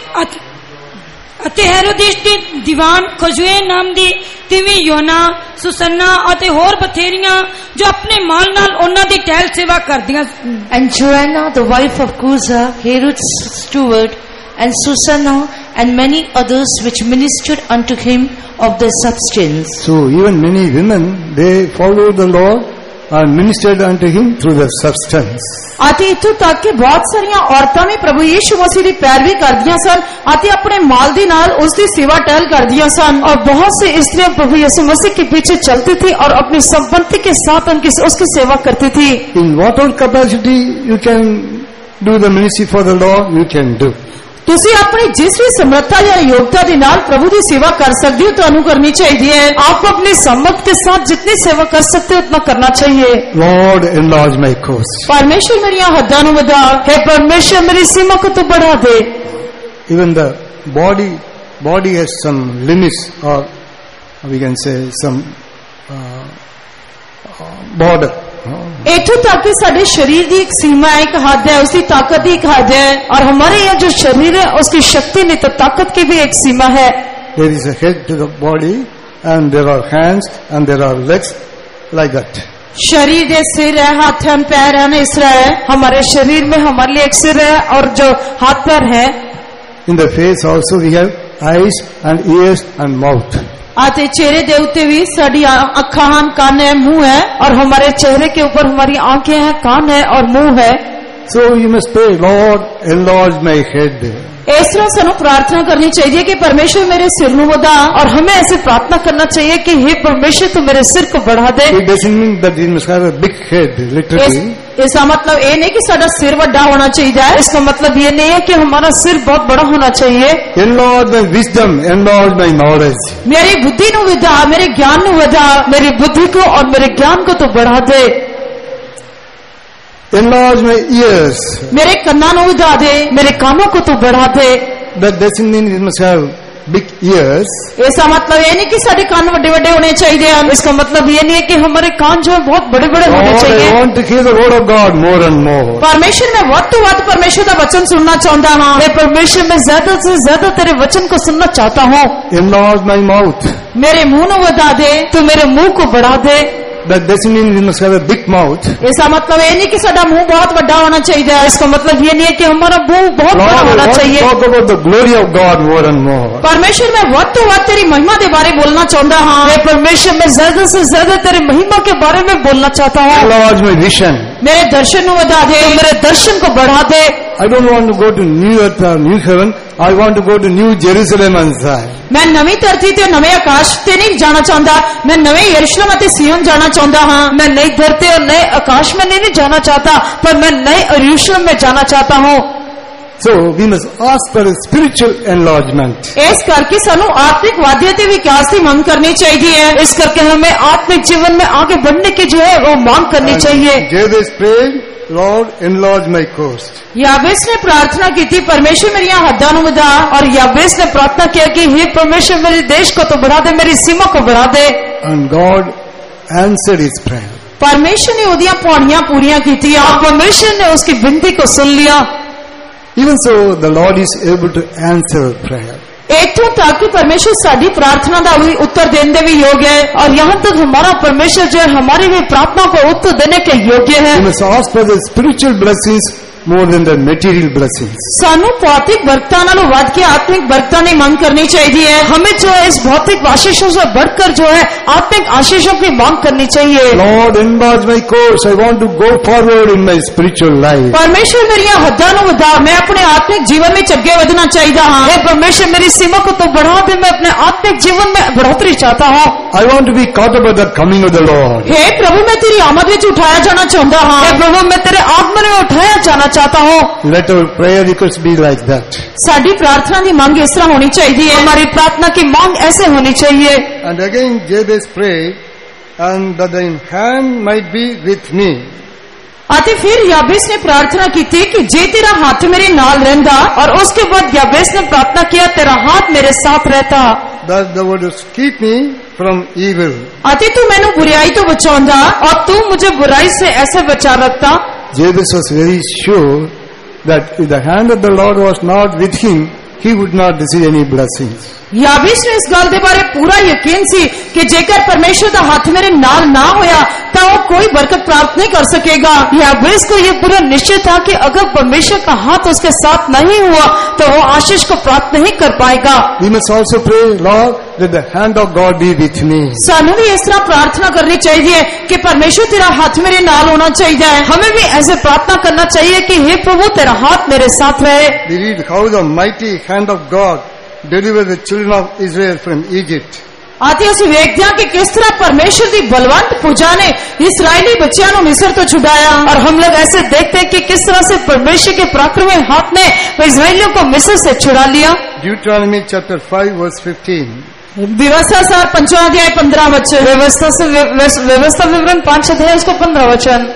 ਅਤੇ ਹੈਰੋਦਿਸ ਦੀ ਦੀਵਾਨ ਖੁਸ਼ਬੂ ਨਾਮ ਦੀ ਤਿਵੀਂ ਯੋਨਾ, ਸੁਸੰਨਾ ਅਤੇ ਹੋਰ ਬਥੇਰੀਆਂ ਜੋ ਆਪਣੇ ਮਾਲ ਨਾਲ ਉਹਨਾਂ ਦੀ ਟਹਿਲ ਸੇਵਾ ਕਰਦੀਆਂ ਸਨ। And Joanna, the wife of Cusa, Herod's steward, and Susanna, and many others which ministered unto him of their substance. So even many women, they followed the Lord and ministered unto Him through their substance. ਅਤੇ ਇੱਥੋਂ ਤੱਕ ਕਿ ਬਹੁਤ ਸਾਰੀਆਂ ਔਰਤਾਂ ਵੀ ਪ੍ਰਭੂ ਯੀਸ਼ੂ ਮਸੀਹ ਦੀ ਪੈਰਵੀ ਕਰਦੀਆਂ ਸਨ ਅਤੇ ਆਪਣੇ ਮਾਲ ਦੇ ਨਾਲ ਉਸ ਦੀ ਸੇਵਾ ਟਹਿਲ ਕਰਦੀਆਂ ਸਨ। और बहुत सी स्त्रियां प्रभु यीशु मसीह के पीछे चलती थी और अपनी संपत्ति के साथ उनकी उसकी सेवा करती थी। In whatever capacity you can do the ministry for the Lord, you can do. ਤੁਸੀਂ ਆਪਣੀ ਜਿਸ ਵੀ ਸਮਰੱਥਾ ਜਾਂ ਯੋਗਤਾ ਦੇ ਨਾਲ ਪ੍ਰਭੂ ਦੀ ਸੇਵਾ ਕਰ ਸਕਦੇ ਹੋ ਤੁਹਾਨੂੰ ਕਰਨੀ ਚਾਹੀਦੀ ਹੈ। आपको अपनी सम्मत के साथ जितनी सेवा कर सकते हो उतना करना चाहिए। Lord, enlarge my coast. ਪਰਮੇਸ਼ਰ ਮੇਰੀਆਂ ਹੱਦਾਂ ਨੂੰ ਵਧਾ। हे परमेश्वर, मेरी सीमा को तो बढ़ा दे। Even the body, body has some limits, or we can say some uh, border. ਇੱਥੋਂ तक कि ਸਾਡੇ शरीर की एक सीमा है, एक हद है, उसकी ताकत की एक हद है। और हमारे यहाँ जो शरीर है उसकी शक्ति नहीं तो ताकत की भी एक सीमा है। There is a head to the body, and there are hands, and there are legs, like that. शरीर दे सिर है, हाथ है, पैर है, इस तरह है। हमारे शरीर में हमारे लिए एक सिर है और जो हाथ पैर है। In the face also we have eyes and ears and mouth. आते चेहरे दे उत्ते भी साड़ी अखा हैं, कान है, मुंह है। और हमारे चेहरे के ऊपर हमारी आंखें हैं, कान है और मुंह है। So you must pray, Lord, enlarge my head. इस तरह सानू प्रार्थना करनी चाहिए कि परमेश्वर मेरे सिर नू वधा। और हमें ऐसे प्रार्थना करना चाहिए कि हे परमेश्वर तू मेरे सिर को बढ़ा दे। It doesn't mean that you must have a big head, literally. इसका मतलब ये नहीं कि साडा सिर वड्डा होना चाहिए। इसका मतलब ये नहीं है कि हमारा सिर बहुत बड़ा होना चाहिए। Enlarge my wisdom, enlarge my knowledge. मेरी बुद्धि नू वधा, मेरे ज्ञान नू वधा। मेरी बुद्धि को और मेरे ज्ञान को तो बढ़ा दे। Enlarge my ears. मेरे कन्ना नू वधा दे, मेरे कानों को तो बढ़ा दे। That doesn't mean you must have big ears. इसका मतलब ये नहीं कि साढ़े कान बड़े बड़े होने चाहिए हैं। इसका मतलब ये नहीं है कि हमारे कान जो है बहुत बड़े बड़े होने Lord, I चाहिए। want to hear the word of God more and more. परमेश्वर में वध तो वध परमेश्वर का वचन सुनना चाहता हूँ। मैं परमेश्वर में ज्यादा से ज्यादा तेरे वचन को सुनना चाहता हूँ। Enlarge my mouth. मेरे मुंह को बता दे, तू मेरे मुंह को बढ़ा दे। That doesn't mean we must have a big mouth. इसका मतलब ये नहीं कि साडा मुंह बहुत बड़ा होना चाहिए। इसका मतलब ये नहीं है कि हमारा मुंह बहुत Lord, बड़ा I होना want to चाहिए। talk about the glory of God more and more. परमेश्वर में वध तो वध तेरी महिमा के बारे बोलना चाहता हूँ। मैं परमेश्वर में ज्यादा से ज्यादा तेरे महिमा के बारे में बोलना चाहता हूँ। Enlarge my vision. मेरे दर्शन को बता दे, मेरे दर्शन को बढ़ा दे। I don't want to go to new earth or new heaven. I want to go to new Jerusalem and Zion. मैं नवी धरती ते नवे आकाश ते नहीं जाना चाहता, मैं नवे यरूशलेम अते सिय्योन जाना चाहता हाँ। मैं नई धरती और नए आकाश में नहीं, नहीं जाना चाहता, पर मैं नए यरूशलेम में जाना चाहता हूँ। So we must ask for a spiritual enlargement. इस करके सानू आत्मिक वाद्य ते विकास की मांग करनी चाहिए। इस करके हमें आत्मिक जीवन में आगे बढ़ने की जो है वो मांग करनी चाहिए। Jabez prayed, Lord, enlarge my coast. याबेस ने प्रार्थना की थी, परमेश्वर मेरी हद्दां नू वधा। और याबेस ने प्रार्थना किया कि हे परमेश्वर मेरे देश को तो बढ़ा दे, मेरी सीमा को बढ़ा दे। And God answered his prayer. परमेश्वर ने ओदियां पौड़ियां पूरियां कीतियां। और परमेश्वर ने उसकी विनती को सुन लिया। Even so, the Lord is able to answer prayer. इतों तक कि परमेश्वर साडी प्रार्थना का भी उत्तर देने भी योग्य है। और यहाँ तक हमारा परमेश्वर जो है हमारी भी प्रार्थना को उत्तर देने के योग्य है। We must ask for the spiritual blessings more than the material blessings. सानू भौतिक बरकतां नालों वध के आत्मिक बरकतां की मांग करनी चाहिए। हमें जो है इस भौतिक आशीषों से बढ़कर जो है आत्मिक आशीषों की मांग करनी चाहिए। Lord, enlarge my course. I want to go forward in my spiritual life. परमेश्वर मेरी हद्दां नू वधा, मैं अपने आत्मिक जीवन में अगे वधना चाहिए हाँ। हे परमेश्वर मेरी सीमा को तो बढ़ा दे, मैं अपने आत्मिक जीवन में बढ़ोतरी चाहता हूँ। I want to be caught up at the coming of the Lord. हे प्रभु मैं तेरी आमद विच उठाया जाना चाहता हाँ। हे प्रभु मैं तेरे आगमन में उठाया जाना चाहता हूँ। Let our prayer requests be like that. साडी प्रार्थना की मांग इस तरह होनी चाहिए। हमारी प्रार्थना की मांग ऐसे होनी चाहिए। And again Jabez prayed, and that thine hand might be with me. आते फिर याबेस ने प्रार्थना की थी कि जे तेरा हाथ मेरे नाल रहंदा। और उसके बाद याबेस ने प्रार्थना किया तेरा हाथ मेरे साथ रहता। That thou wouldst keep me from evil. आते तू मैनू बुराई तो बचाऊंदा। और तू मुझे बुराई से ऐसे बचा रखता। Jabez was very sure that if the hand of the Lord was not with him, he would not receive any blessings. याबेस ने इस गल दे बारे पूरा यकीन सी कि जेकर परमेश्वर का हाथ मेरे नाल ना होया तो वो कोई बरकत प्राप्त नहीं कर सकेगा। याबेस को ये पूरा निश्चय था कि अगर परमेश्वर का हाथ उसके साथ नहीं हुआ तो वो आशीष को प्राप्त नहीं कर पाएगा। We must also pray, Lord, that the hand of God be with me. सानू भी इस तरह प्रार्थना करनी चाहिए कि परमेश्वर तेरा हाथ मेरे नाल होना चाहिए। हमें भी ऐसे प्रार्थना करना चाहिए कि हे प्रभु तेरा हाथ मेरे साथ रहे। We read how the mighty hand of God delivered the children of Israel from Egypt. आते ਅਸੀਂ ਵੇਖਦੇ ਹਾਂ कि किस तरह परमेश्वर की बलवंत पूजा ने इस्राएली बच्चों को मिस्र तो छुड़ाया। और हम लोग ऐसे देखते हैं कि किस तरह से परमेश्वर के पराक्रमी हाथ ने इस्राएलियों को मिस्र से छुड़ा लिया। Deuteronomy chapter five verse fifteen. व्यवस्था सार पंचवां अध्याय पंद्रह वचन। व्यवस्था से व्यवस्था विवरण पांच अध्याय उसको पंद्रह वचन।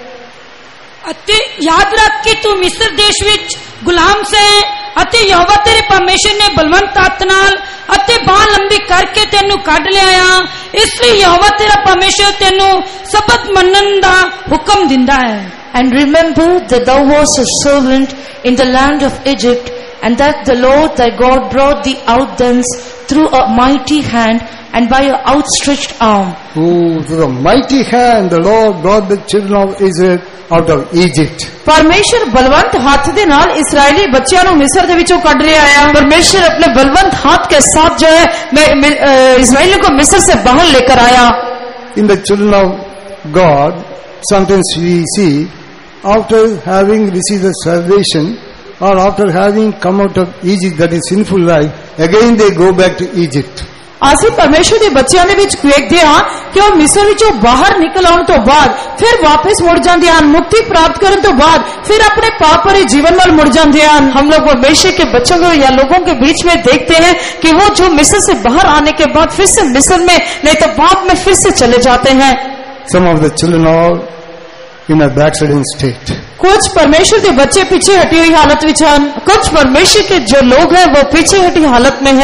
ਅਤੇ याद रख कि तू मिस्र देश विच गुलाम से ਅਤੇ यहोवा तेरे परमेश्वर ने बलवंत हत्थ नाल ਅਤੇ बांह लंबी करके तेनू कढ लिया। इसलिए यहोवा तेरा परमेश्वर तेनू सबत मनन दा हुक्म दिंदा है। And remember that thou wast a servant in the land of Egypt, and that the Lord thy God brought thee out thence through a mighty hand and by an outstretched arm. Oh, through the mighty hand the Lord brought the children of Israel out of Egypt. परमेश्वर बलवंत हाथ दे नाल इस्राएली बच्चों को मिस्र दे विचों कढ लिया आया। परमेश्वर अपने बलवंत हाथ के साथ जो है इस्राएलियों को मिस्र से बाहर लेकर आया। In the children of God, sometimes we see after having received the salvation or after having come out of Egypt, that is sinful life, again they go back to Egypt. ਅਸੀਂ परमेश्वर ਦੇ ਬੱਚਿਆਂ ਦੇ ਵਿੱਚ ਵੇਖਦੇ ਹਾਂ ਕਿ ਉਹ ਮਿਸਰ ਵਿੱਚੋਂ ਬਾਹਰ ਨਿਕਲ ਆਉਣ ਤੋਂ ਬਾਅਦ ਫਿਰ ਵਾਪਸ ਮੁੜ ਜਾਂਦੇ ਹਨ। ਮੁਕਤੀ ਪ੍ਰਾप्त ਕਰਨ ਤੋਂ बाद फिर अपने पाप भरे जीवन ਵੱਲ मुड़ जाते हैं। हम लोग परमेश्वर के बच्चों को या लोगों के बीच में देखते हैं कि वो जो मिस्र से बाहर आने के बाद फिर से मिस्र में नहीं तो पाप में फिर से चले जाते हैं। Some of the children are in a backsliding state. कुछ परमेश्वर के बच्चे पीछे हटी हुई हालत विच हैं। कुछ परमेश्वर के जो लोग हैं वो पीछे हटी हालत में हैं।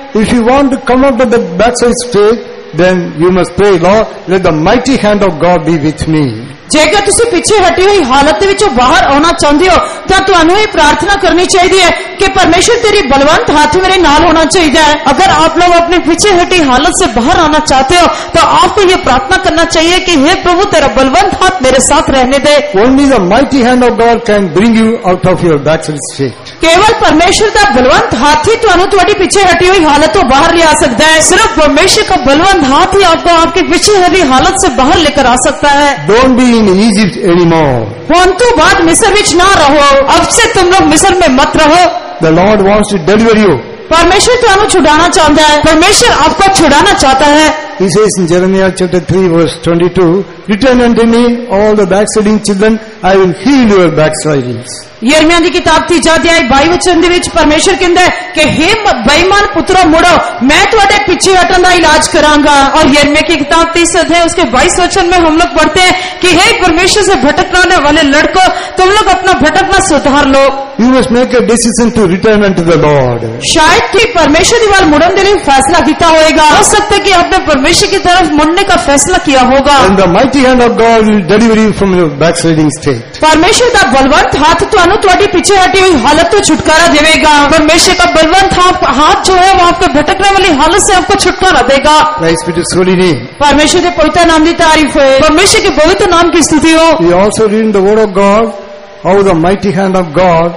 if you want to come out of the backside state, then you must pray, Lord, let the mighty hand of God be with me. ਜੇਕਰ ਤੁਸੀਂ ਪਿੱਛੇ ਹਟੀ ਹੋਈ ਹਾਲਤ ਦੇ ਵਿੱਚੋਂ ਬਾਹਰ ਆਉਣਾ ਚਾਹੁੰਦੇ ਹੋ ਤਾਂ ਤੁਹਾਨੂੰ ਇਹ ਪ੍ਰਾर्थना करनी चाहिए है कि परमेश्वर तेरी बलवंत हाथ मेरे नाल होना चाहिए है। अगर आप लोग अपने पीछे हटी हालत से बाहर आना चाहते हो तो आपको ये प्रार्थना करना चाहिए कि हे प्रभु तेरा बलवंत हाथ मेरे साथ रहने दे। Only the mighty hand of God can bring you out of your backslid state. केवल परमेश्वर का बलवंत हाथ ही ਤੁਹਾਨੂੰ ਤੁਹਾਡੀ ਪਿੱਛੇ ਹਟੀ हुई हालत ਤੋਂ बाहर ले आ सकता है। सिर्फ परमेश्वर का बलवंत हाथ ही आपको आपके पीछे हटी हालत से बाहर लेकर आ सकता है। Don't be in Egypt anymore. परंतु बाद मिस्र विच ना रहो, अब से तुम लोग मिस्र में मत रहो। The Lord wants to deliver you. परमेश्वर ਤੁਹਾਨੂੰ छुड़ाना चाहता है, परमेश्वर आपको छुड़ाना चाहता है। He says in Jeremiah chapter three verse twenty-two, return unto me all the backsliding children, I will heal your backslidings. यिर्मयाह दी किताब तीजा अध्याय बाई वचन दे विच परमेश्वर कहंदा है कि हे बेईमान पुत्रो मुड़ो, मैं तुम्हारे पीछे हटन दा इलाज करांगा। और यिर्मयाह की किताब तीस अध्याय उसके बाईस वचन में हम लोग पढ़ते हैं कि हे परमेश्वर से भटकने वाले लड़कों, तुम लोग अपना भटकना सुधार लो। You must make a decision to return unto the Lord. शायद कि परमेश्वर की वाल मुड़न के लिए फैसला किया होगा। हो सकता है कि आपने परमेश्वर की तरफ मुड़ने का फैसला किया होगा। And the mighty hand of God will deliver you from your backsliding state. परमेश्वर का बलवंत हाथ ਤੁਹਾਨੂੰ ਤੁਹਾਡੀ पीछे हटी हुई हालत तो छुटकारा देगा। परमेश्वर का बलवंत हाथ जो है वो आपको भटकने वाली हालत से आपको छुटकारा देगा। Praise be to His holy name. परमेश्वर के पवित्र नाम की तारीफ हो, परमेश्वर के पवित्र नाम की स्तुति हो। We also read in the Word of God how the mighty hand of God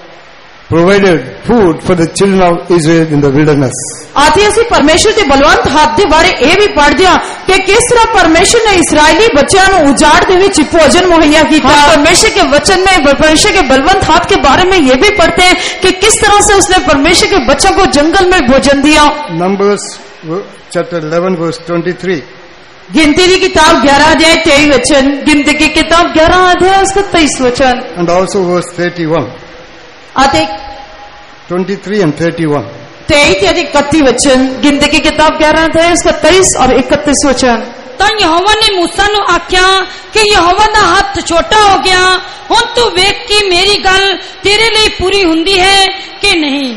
provided food for the children of Israel in the wilderness. आते ਅਸੀਂ परमेश्वर के बलवंत हाथ के बारे ये भी पढ़ दिया कि किस तरह परमेश्वर ने इस्राएली बच्चों को उजाड़ दे विच भोजन मुहैया किया। परमेश्वर के वचन में परमेश्वर के बलवंत हाथ के बारे में ये भी पढ़ते हैं कि किस तरह से उसने परमेश्वर के बच्चों को जंगल में भोजन दिया। Numbers chapter eleven verse twenty-three. गिनती की किताब ग्यारह अध्याय तेईस वचन, गिनती की किताब ग्यारह अध्याय उसका तेईस वचन। And also verse thirty-one. आते twenty-three and thirty-one. तेईस या इकतीस वचन, गिनती की किताब ग्यारह अध्याय उसका तेईस और इकतीस वचन। ਤਾਂ ਯਹੋਵਾ ने मूसा ਨੂੰ आख्या कि यहोवा ਦਾ ਹੱਥ ਛੋਟਾ ਹੋ ਗਿਆ, ਹੁਣ ਤੂੰ ਵੇਖ ਕਿ ਮੇਰੀ ਗੱਲ ਤੇਰੇ ਲਈ ਪੂਰੀ ਹੁੰਦੀ ਹੈ ਕਿ ਨਹੀਂ।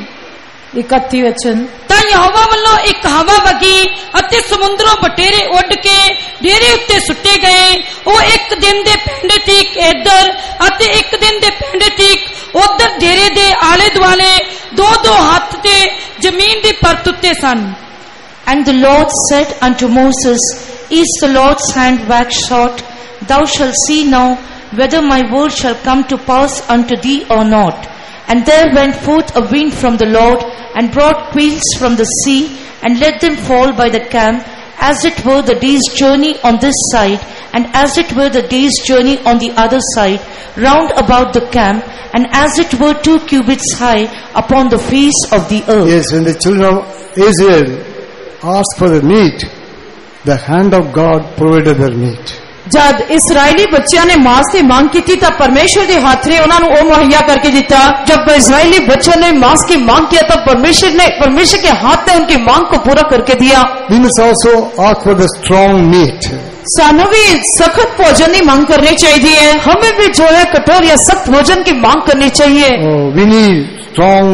इकतीस वचन। ਤਾਂ ਯਹੋਵਾ ਵੱਲੋਂ ਇੱਕ ਹਵਾ ਵਗੀ ਅਤੇ ਸਮੁੰਦਰੋਂ ਬਟੇਰੇ ਉੱਡ ਕੇ ਡੇਰੇ ਉੱਤੇ ਸੁੱਟੇ ਗਏ। ਉਹ ਇੱਕ ਦਿਨ ਦੇ ਪੈਂਡੇ ਤੀਕ ਇੱਧਰ ਅਤੇ ਇੱਕ ਦਿਨ ਦੇ ਪੈਂਡੇ ਤੀਕ ਉਧਰ ਡੇਰੇ ਦੇ ਆਲੇ ਦੁਆਲੇ ਦੋ ਦੋ ਹੱਥ ਤੇ ਜ਼ਮੀਨ ਦੀ ਪਰਤ ਉੱਤੇ ਸਨ। And the Lord said unto Moses, Is the Lord's hand waxed short? Thou shalt see now whether my word shall come to pass unto thee or not. And there went forth a wind from the Lord, and brought quails from the sea, and let them fall by the camp, as it were the day's journey on this side, and as it were the day's journey on the other side, round about the camp, and as it were two cubits high upon the face of the earth. Yes, when the children of Israel asked for the meat, the hand of God provided their meat. जब इस्राएली बच्चों ने मांस की मांग की थी तब परमेश्वर के हाथ ने उन्होंने वो मुहैया करके दिता। जब इस्राएली बच्चों ने मांस की मांग किया तब परमेश्वर ने परमेश्वर के हाथ ने उनकी मांग को पूरा करके दिया। We must also ask for the strong meat. सानू भी सख्त भोजन की मांग करनी चाहिए। हमें भी जो है कठोर या सख्त भोजन की मांग करनी चाहिए। Oh, we need strong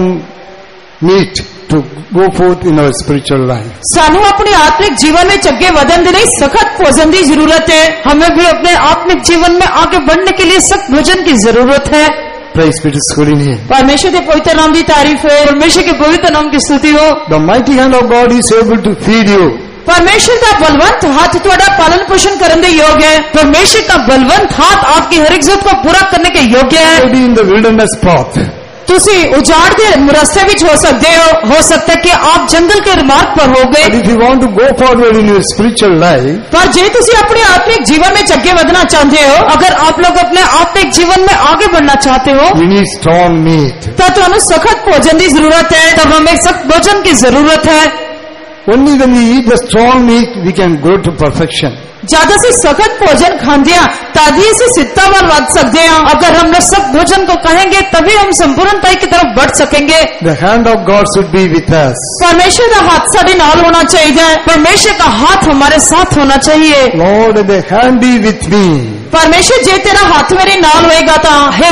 meat to go forth in our spiritual life. सानू अपने आत्मिक जीवन में चगे वधन के लिए सख्त भोजन की जरूरत है। हमें भी अपने आत्मिक जीवन में आगे बढ़ने के लिए सख्त भोजन की जरूरत है। Praise be to His holy name. परमेश्वर के पवित्र नाम की तारीफ है, परमेश्वर के पवित्र नाम की स्तुति हो। The mighty hand of God is able to feed you. परमेश्वर का बलवंत हाथ थोड़ा पालन पोषण करने के योग्य है। परमेश्वर का बलवंत हाथ आपकी हर एक जरूरत को पूरा करने के योग्य है। Maybe in the wilderness path. तुसी उजाड़ के रास्ते विच हो सकते हो हो सकता है कि आप जंगल के मार्ग पर हो गए। But if you want to go forward in your spiritual life, पर जे तुसी अपने आत्मिक जीवन में चगे बढ़ना चाहते हो, अगर आप लोग अपने आत्मिक जीवन में आगे बढ़ना चाहते हो, you need strong meat. तो तुहानू सख्त भोजन की जरूरत है। तब हमें सख्त भोजन की जरूरत है। Only when we eat the strong meat, we can go to perfection. ज्यादा से सख्त भोजन खाते हैं तभी से सिद्धा वाल बढ़ सकते हैं। अगर हम लोग सख्त भोजन को कहेंगे तभी हम संपूर्णता की तरफ बढ़ सकेंगे। The hand of God should be with us. परमेश्वर का हाथ साढ़े नाल होना चाहिए। परमेश्वर का हाथ हमारे साथ होना चाहिए। Lord, the hand be with me. परमेश्वर जे तेरा हाथ मेरे नाल होएगा ता हे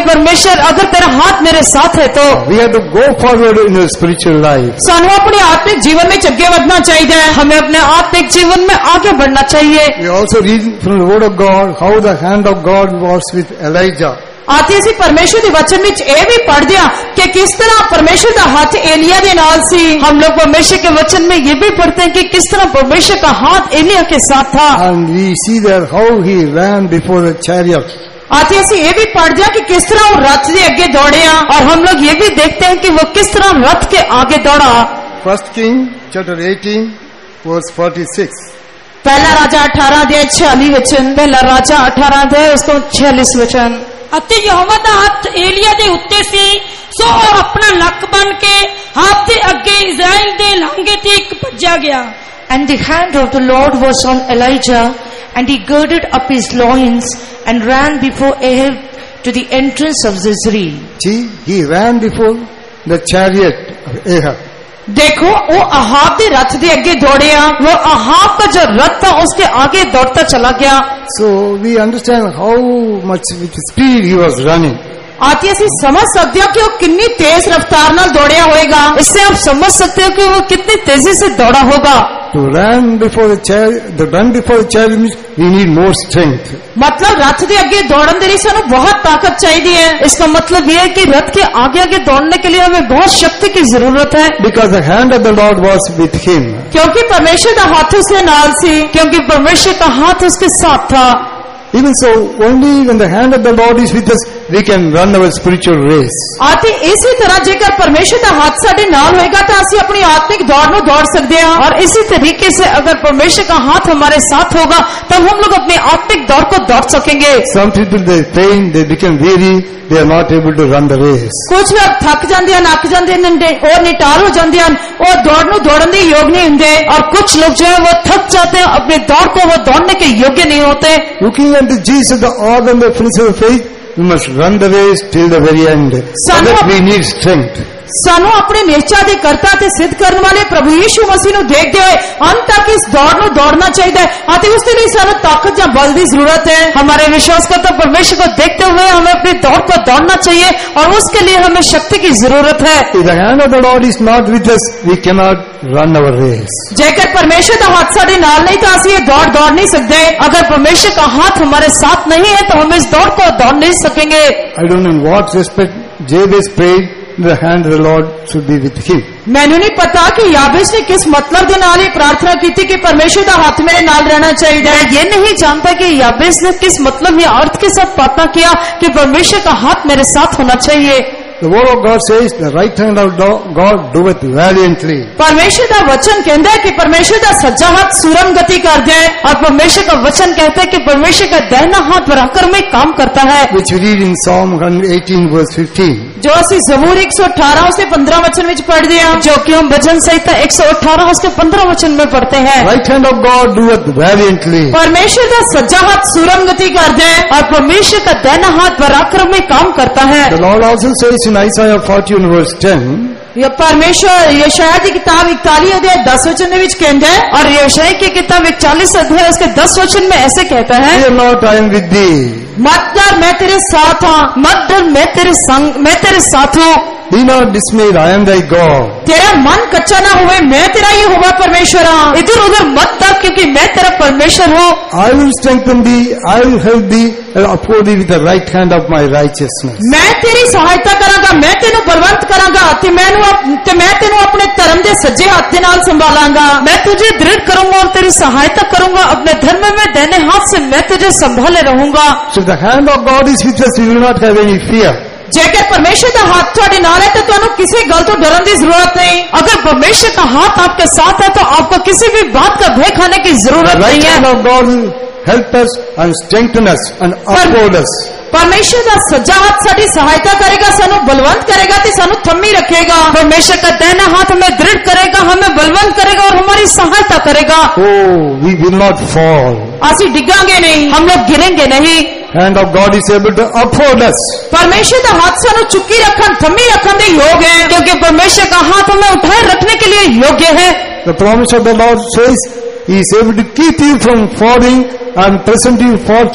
परमेश्वर अगर तेरा हाथ मेरे साथ है तो we have to go forward in our spiritual life. सानू अपने आत्मिक जीवन में अगे बढ़ना चाहिए, हमें अपने आत्मिक जीवन में आगे बढ़ना चाहिए। We also read from the word of God how the hand of God was with Elijah. आते असी परमेश्वर के वचन में यह भी पढ़ दिया कि किस तरह परमेश्वर का हाथ एलिया के नाल सी। हम लोग परमेश्वर के वचन में ये भी पढ़ते हैं कि किस तरह परमेश्वर का हाथ एलिया के साथ था। And we see there how he ran before the chariot. आते असी ये भी पढ़ दिया कि किस तरह वो रथ के आगे दौड़े, और हम लोग ये भी देखते हैं कि वो किस तरह रथ के आगे दौड़ा। First King chapter eighteen verse forty-six. पहला राजा अठारह अध्याय छियालीस वचन, पहला राजा अठारह अध्याय उसको छियालीस वचन। ਅਤੇ ਯਹੋਵਾ ਦਾ ਹੱਥ ਏਲੀਆ ਦੇ ਉੱਤੇ ਸੀ, ਸੋ ਉਹ ਆਪਣਾ ਲੱਕ ਬਨ ਕੇ ਹੱਥ ਦੇ ਅੱਗੇ ਇਜ਼ਰਾਈਲ ਦੇ ਲਾਂਘੇ ਤੇ ਇੱਕ ਭੱਜਿਆ ਗਿਆ। And the hand of the Lord was on Elijah, and he girded up his loins and ran before Ahab to the entrance of Jezreel. See, he ran before the chariot of Ahab. देखो वो Ahab के रथ के आगे दौड़िया, वो Ahab का जो रथ था उसके आगे दौड़ता चला गया। So we understand how much with speed he was running. आती असी समझ सकते हो कि वो कितनी तेज रफ्तार नाल दौड़िया होएगा। इससे आप समझ सकते हो कि वो कितनी तेजी से दौड़ा होगा। To run before the chariot, the run before the chariot means we need more strength. मतलब रथ के आगे दौड़न के लिए सानू बहुत ताकत चाहिए है। इसका मतलब यह है कि रथ के आगे आगे दौड़ने के लिए हमें बहुत शक्ति की जरूरत है। Because the hand of the Lord was with him. क्योंकि परमेश्वर का हाथ उसके नाल सी, क्योंकि परमेश्वर का हाथ उसके साथ था। Even so, only when the hand of the Lord is with us, we can run our spiritual race. आते इसी तरह जेकर परमेश्वर का हाथ साडे नाल होएगा तो ਅਸੀਂ अपनी आत्मिक दौड़ ਨੂੰ दौड़ सकते हैं, और इसी तरीके से अगर परमेश्वर का हाथ हमारे साथ होगा तब हम लोग अपनी आत्मिक दौड़ को दौड़ सकेंगे। Some people they faint, they become weary, they are not able to run the race. कुछ लोग थक जाते हैं, नक जाते हैं और निटाल हो जाते हैं, और दौड़ ਨੂੰ दौड़न ਦੇ योग नहीं होंगे, और कुछ लोग जो है वो थक जाते हैं, अपनी दौड़ को वो दौड़ने के योग्य नहीं होते। Looking unto Jesus, the author and the finisher of faith, we must run the race till the very end. For that we need strength. सानू अपने निश्चय के कर्ता ते सिद्ध करने वाले प्रभु यीशु मसीह ਨੂੰ देखते हुए अंत तक इस दौड़ ਨੂੰ दौड़ना चाहिए, और उसके लिए सानू ताकत या बल की जरूरत है। हमारे विश्वासकर्ता परमेश्वर को देखते हुए हमें अपनी दौड़ को दौड़ना चाहिए, और उसके लिए हमें शक्ति की जरूरत है। If the hand of the Lord is not with us, we cannot run our race. जेकर परमेश्वर का हाथ साडे नाल नहीं तो असं ये दौड़ दौड़ नहीं सकते। अगर परमेश्वर का हाथ हमारे साथ नहीं है तो हम इस दौड़ को दौड़ नहीं सकेंगे। I don't know in what respect Jabez prayed, the hand of the Lord should be with him. मैनू नहीं पता कि याबेस ने किस मतलब के नाल प्रार्थना की थी कि परमेश्वर का हाथ मेरे नाल रहना चाहिए। मैं ये नहीं जानता कि याबेस ने किस मतलब या अर्थ के साथ प्रार्थना किया कि परमेश्वर का हाथ मेरे साथ होना चाहिए। The word of God says, the right hand of God doeth valiantly. परमेश्वर का वचन कहता है कि परमेश्वर का सज्जा हाथ सुरम गति करता है, और परमेश्वर का वचन कहता है कि परमेश्वर का दाहिना हाथ पराक्रम में काम करता है। Which we read in Psalm one eighteen verse fifteen. जो असी जबूर एक सौ अठारह उसके पंद्रह वचन में पढ़ दिया, जो कि हम भजन संहिता एक सौ अठारह उसके पंद्रह वचन में पढ़ते हैं। Right hand of God doeth valiantly. परमेश्वर का सज्जा हाथ सुरम गति करता है, और परमेश्वर का दाहिना हाथ पराक्रम में काम करता है। The Lord also says in Isaiah forty-one verse ten. ये परमेश्वर यशायाह की किताब इकतालीस अध्याय दस वचन में कहता है, और यशायाह की किताब इकतालीस अध्याय उसके दस वचन में ऐसे कहता है, Fear not, I am with thee. मत डर मैं तेरे साथ हूँ, मत डर मैं तेरे संग मैं तेरे साथ हूँ। Be not dismayed, I am thy God. तेरा मन कच्चा ना हुए, मैं तेरा ये होगा परमेश्वर हूँ। इधर उधर मत डर, क्योंकि मैं तेरा परमेश्वर हूँ। I will strengthen thee, I will help thee, and uphold thee with the right hand of my righteousness. मैं तेरी सहायता करांगा, मैं तेनू बलवंत करांगा, ते मैनू ते मैं तेनू अपने धर्म दे सज्जे हाथ दे नाल संभालांगा। मैं तुझे दृढ़ करूंगा और तेरी सहायता करूंगा, अपने धर्म में दाहिने हाथ से मैं तुझे संभाले रहूंगा। So the hand of God is with us, we will not have any fear. जेकर परमेश्वर का हाथ थोड़े नाल है तो तुहानू किसी गल तो डरन की जरूरत नहीं। अगर परमेश्वर का हाथ आपके साथ है तो आपको किसी भी बात का भय खाने की जरूरत नहीं है। The right hand of God will help us and strengthen us and uphold us. परमेश्वर का सज्जा हाथ साडी सहायता करेगा, सानू बलवंत करेगा, ते सानू थम्मी रखेगा। परमेश्वर का दाहिना हाथ हमें दृढ़ करेगा, हमें बलवंत करेगा और हमारी सहायता करेगा। Oh, we will not fall. असी डिगांगे नहीं, हम लोग गिरेंगे नहीं। Hand of God is able to uphold us. परमेश्वर का हाथ सानू चुक्की रखन थम्मी रखन दे योग है, क्योंकि परमेश्वर का हाथ हमें उठाए रखने के लिए योग्य है। The promise of the Lord says He is able to keep you from falling and present you faultless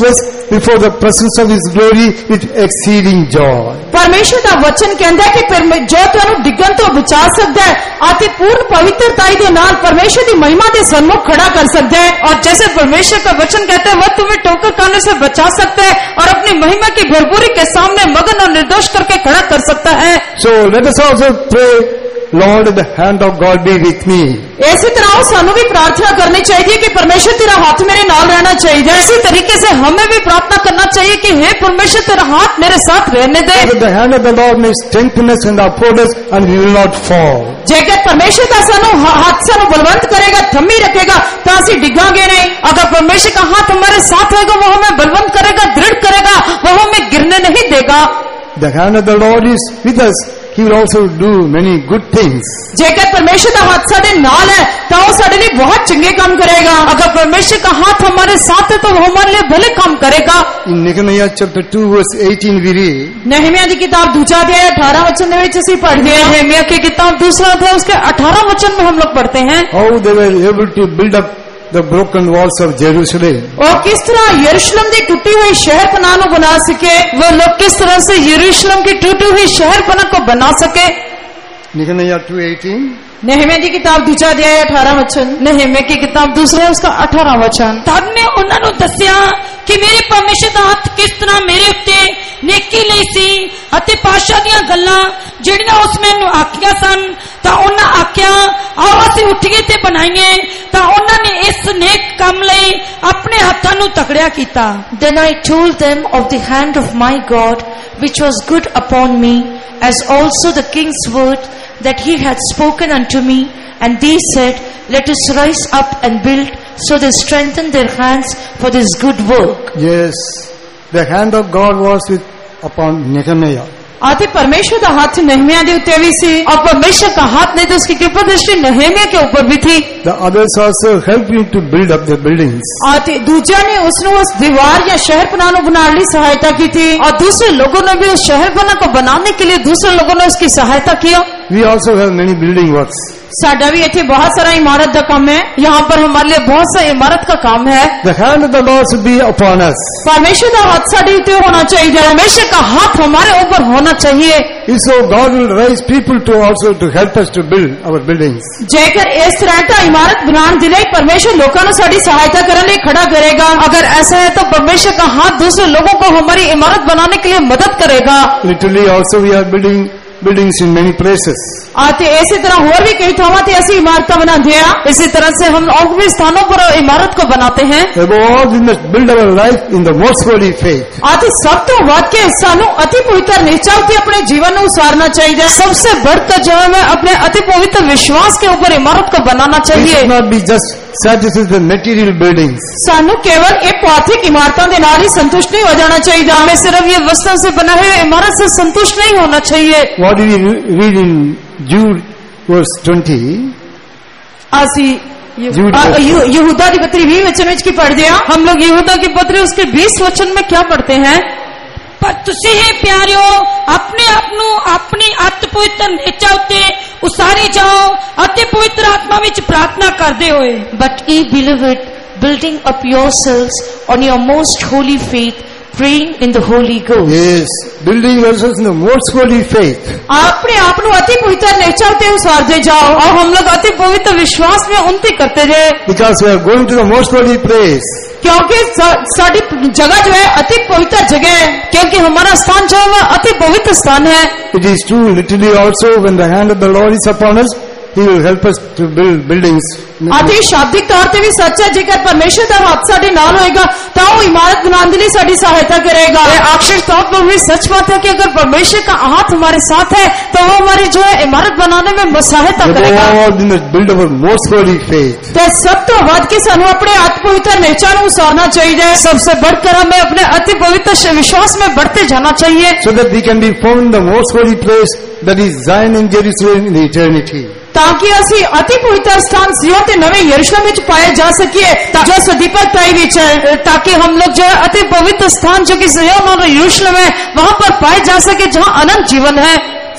before the presence of His glory with exceeding joy. ਪਰਮੇਸ਼ਰ ਦਾ ਵਚਨ ਕਹਿੰਦਾ ਹੈ ਕਿ ਪਰਮੇ- ਜੋ ਤੁਹਾਨੂੰ ਡਿੱਗਣ ਤੋਂ ਬਚਾ ਸਕਦਾ ਹੈ ਅਤੇ ਪੂर्ण ਪਵਿੱਤਰਤਾ ਦੇ ਨਾਲ ਪਰਮੇਸ਼ਰ ਦੀ महिमा ਦੇ ਸਨਮੁਖ खड़ा कर सकता है। और जैसे परमेश्वर का वचन कहता है वह तुम्हें ठोकर खाने से बचा सकता है और अपनी महिमा की भरपूरी के सामने मगन और निर्दोष करके खड़ा कर सकता है। So let us also pray, Lord, the hand of God be with me. इसी तरह ਸਾਨੂੰ भी प्रार्थना करनी चाहिए कि परमेश्वर तेरा हाथ मेरे नाल रहना चाहिए। इसी तरीके से हमें भी प्रार्थना करना चाहिए कि हे परमेश्वर तेरा हाथ मेरे साथ रहने दे। That the hand of the Lord may strengthen us and uphold us and we will not fall. जेकर परमेश्वर का ਸਾਨੂੰ हाथ ਸਾਨੂੰ बलवंत करेगा, थमी रखेगा तो ਅਸੀਂ ਡਿੱਗਾਂਗੇ नहीं। अगर परमेश्वर का हाथ हमारे साथ रहेगा वो हमें बलवंत करेगा, दृढ़ करेगा, वो हमें गिरने नहीं देगा। The hand of the Lord is with us. He will also do many good things. जेकर परमेश्वर का हाथ ਸਾਡੇ ਨਾਲ है तो वो ਸਾਡੇ लिए बहुत चंगे काम करेगा। अगर परमेश्वर का हाथ हमारे साथ है तो वो हमारे लिए भले काम करेगा। In Nehemiah chapter two verse eighteen we read, नहम्याह ਦੀ किताब दूजा अध्याय अठारह वचन ਦੇ ਵਿੱਚ ਅਸੀਂ ਪੜ੍ਹਦੇ ਹਾਂ। नहम्याह की किताब दूसरा अध्याय उसके अठारह वचन में हम लोग पढ़ते हैं how they were able to build up the broken walls of Jerusalem. और किस तरह यरूशलेम ਦੀ टूटी हुई शहर पनाह ਨੂੰ बना सके। वो लोग किस तरह से यरूशलेम की टूटी हुई शहर पना को बना सके। Nehemiah two eighteen. नहम्याह ਦੀ किताब दूजा अध्याय अठारह वचन। नहम्याह की किताब दूसरा उसका अठारह वचन। तब मैं ਉਹਨਾਂ ਨੂੰ ਦੱਸਿਆ ਕਿ ਮੇਰੇ ਪਰਮੇਸ਼ਰ ਦਾ ਹੱਥ ਕਿਸ ਤਰ੍ਹਾਂ ਮੇਰੇ ਉੱਤੇ ਨੇਕੀ ਲਈ ਸੀ ਅਤੇ ਪਾਤਸ਼ਾਹ ਦੀਆਂ ਗੱਲਾਂ ਜਿਹੜੀਆਂ ਉਸ ਮੈਨੂੰ ਆਖੀਆਂ ਸਨ ਤਾਂ ਉਹਨਾਂ ਆਖਿਆ ਆਓ ਅਸੀਂ ਉੱਠੀਏ ਤੇ ਬਣਾਈਏ ਤਾਂ ਉਹਨਾਂ ਨੇ ਇਸ ਨੇਕ ਕੰਮ ਲਈ ਆਪਣੇ ਹੱਥਾਂ ਨੂੰ ਤਕੜਿਆ ਕੀਤਾ। Then I told them of the hand of my God, which was good upon me, as also the king's word that he had spoken unto me. And they said, let us rise up and build. So they strengthened their hands for this good work. Yes, the hand of God was with upon Nehemiah. आते परमेश्वर का हाथ नहम्याह ਦੇ ਉੱਤੇ ਵੀ ਸੀ और परमेश्वर का हाथ नहीं तो उसकी कृपा दृष्टि नहम्याह के ऊपर भी थी। The others also helped him to build up the buildings. आते दूजा ने उसने उस दीवार या शहर पनाह ਨੂੰ ਬਣਾਉਣ ਲਈ सहायता की थी और दूसरे लोगों ने भी उस शहर पना को बनाने के लिए दूसरे लोगों ने उसकी सहायता किया। We also have many building works. साडा भी इथे बहुत सारा इमारत का काम है। यहाँ पर हमारे लिए बहुत सा इमारत का काम है। The hand of the Lord should be upon us. परमेश्वर का हाथ साडे उत्ते होना चाहिए। परमेश्वर का हाथ हमारे ऊपर होना चाहिए। So God will raise people to also to help us to build our buildings. जेकर इस तरह का इमारत बनाने के लिए परमेश्वर लोगों को साड़ी सहायता करने लिए खड़ा करेगा। अगर ऐसा है तो परमेश्वर का हाथ दूसरे लोगों को हमारी इमारत बनाने के लिए मदद करेगा। Literally also we are building buildings in many places. आते इसी तरह और भी कई थावां ते ऐसी इमारत बनाते हैं। इसी तरह से हम और भी स्थानों पर इमारत को बनाते हैं। Above all, we must build our life in the most holy faith. आते सब तो वध के सानू अति पवित्र निश्चय ते अपने जीवन ਨੂੰ उसारना चाहिए। सबसे बढ़कर जो हमें अपने अति पवित्र विश्वास के ऊपर इमारत को बनाना We चाहिए। should not be just satisfied with the material buildings. सानू केवल एक भौतिक इमारतों के नाल ही संतुष्ट नहीं हो जाना चाहिए। हमें सिर्फ ये वस्तुओं से बना हुए इमारत से संतुष्ट नहीं होना चाहिए। What do we read in Jude verse twenty? ਅਸੀਂ Jude आ, verse- यहू- यहूदा की पत्री बीस वचन ਵਿੱਚ ਕੀ पढ़ते हैं। हम लोग यहूदा की पत्री उसके बीस वचन में क्या पढ़ते हैं? पर तुसी है प्यारियो अपने आप नु अपनी अति पवित्र नेचा उत्ते उसारे जाओ अति पवित्र आत्मा विच प्रार्थना करदे होए। But ye beloved, building up yourselves on your most holy faith, praying in the Holy Ghost. Yes, building ourselves in the most holy faith. अपने आप ਨੂੰ अति पवित्र निश्चय उत्ते उसारते जाओ और हम लोग अति पवित्र विश्वास में उन्नति करते जाए। Because we are going to the most holy place. क्योंकि सा- साडी जगह जो है अति पवित्र जगह है। क्योंकि हमारा स्थान जो है वह अति पवित्र स्थान है। It is true literally also when the hand of the Lord is upon us, He will help us to build buildings. आते शाब्दिक तौर पे भी सच है। जेकर परमेश्वर का हाथ साडे नाल होएगा तो वो इमारत बनाने के लिए साडी सहायता करेगा। ये आक्षरिक तौर पर भी सच बात है कि अगर परमेश्वर का हाथ हमारे साथ है तो वो हमारी जो है इमारत बनाने में सहायता Above करेगा। all, we must build our most holy faith. तो सब तो वध के सानू अपने अति पवित्र निश्चय ਨੂੰ उसारना चाहिए। सबसे बढ़कर हमें अपने अति पवित्र विश्वास में बढ़ते जाना चाहिए So that we can be found in the most holy place, that is Zion and Jerusalem in eternity. ताकि ਅਸੀਂ अति पवित्र स्थान सिय्योन ते नवे यरूशलेम ਵਿੱਚ पाए जा सकिए जो सदीपकताई ਵਿੱਚ है। ताकि हम लोग जो है अति पवित्र स्थान जो कि सिय्योन और यरूशलेम है वहाँ पर पाए जा सके जहाँ अनंत जीवन है।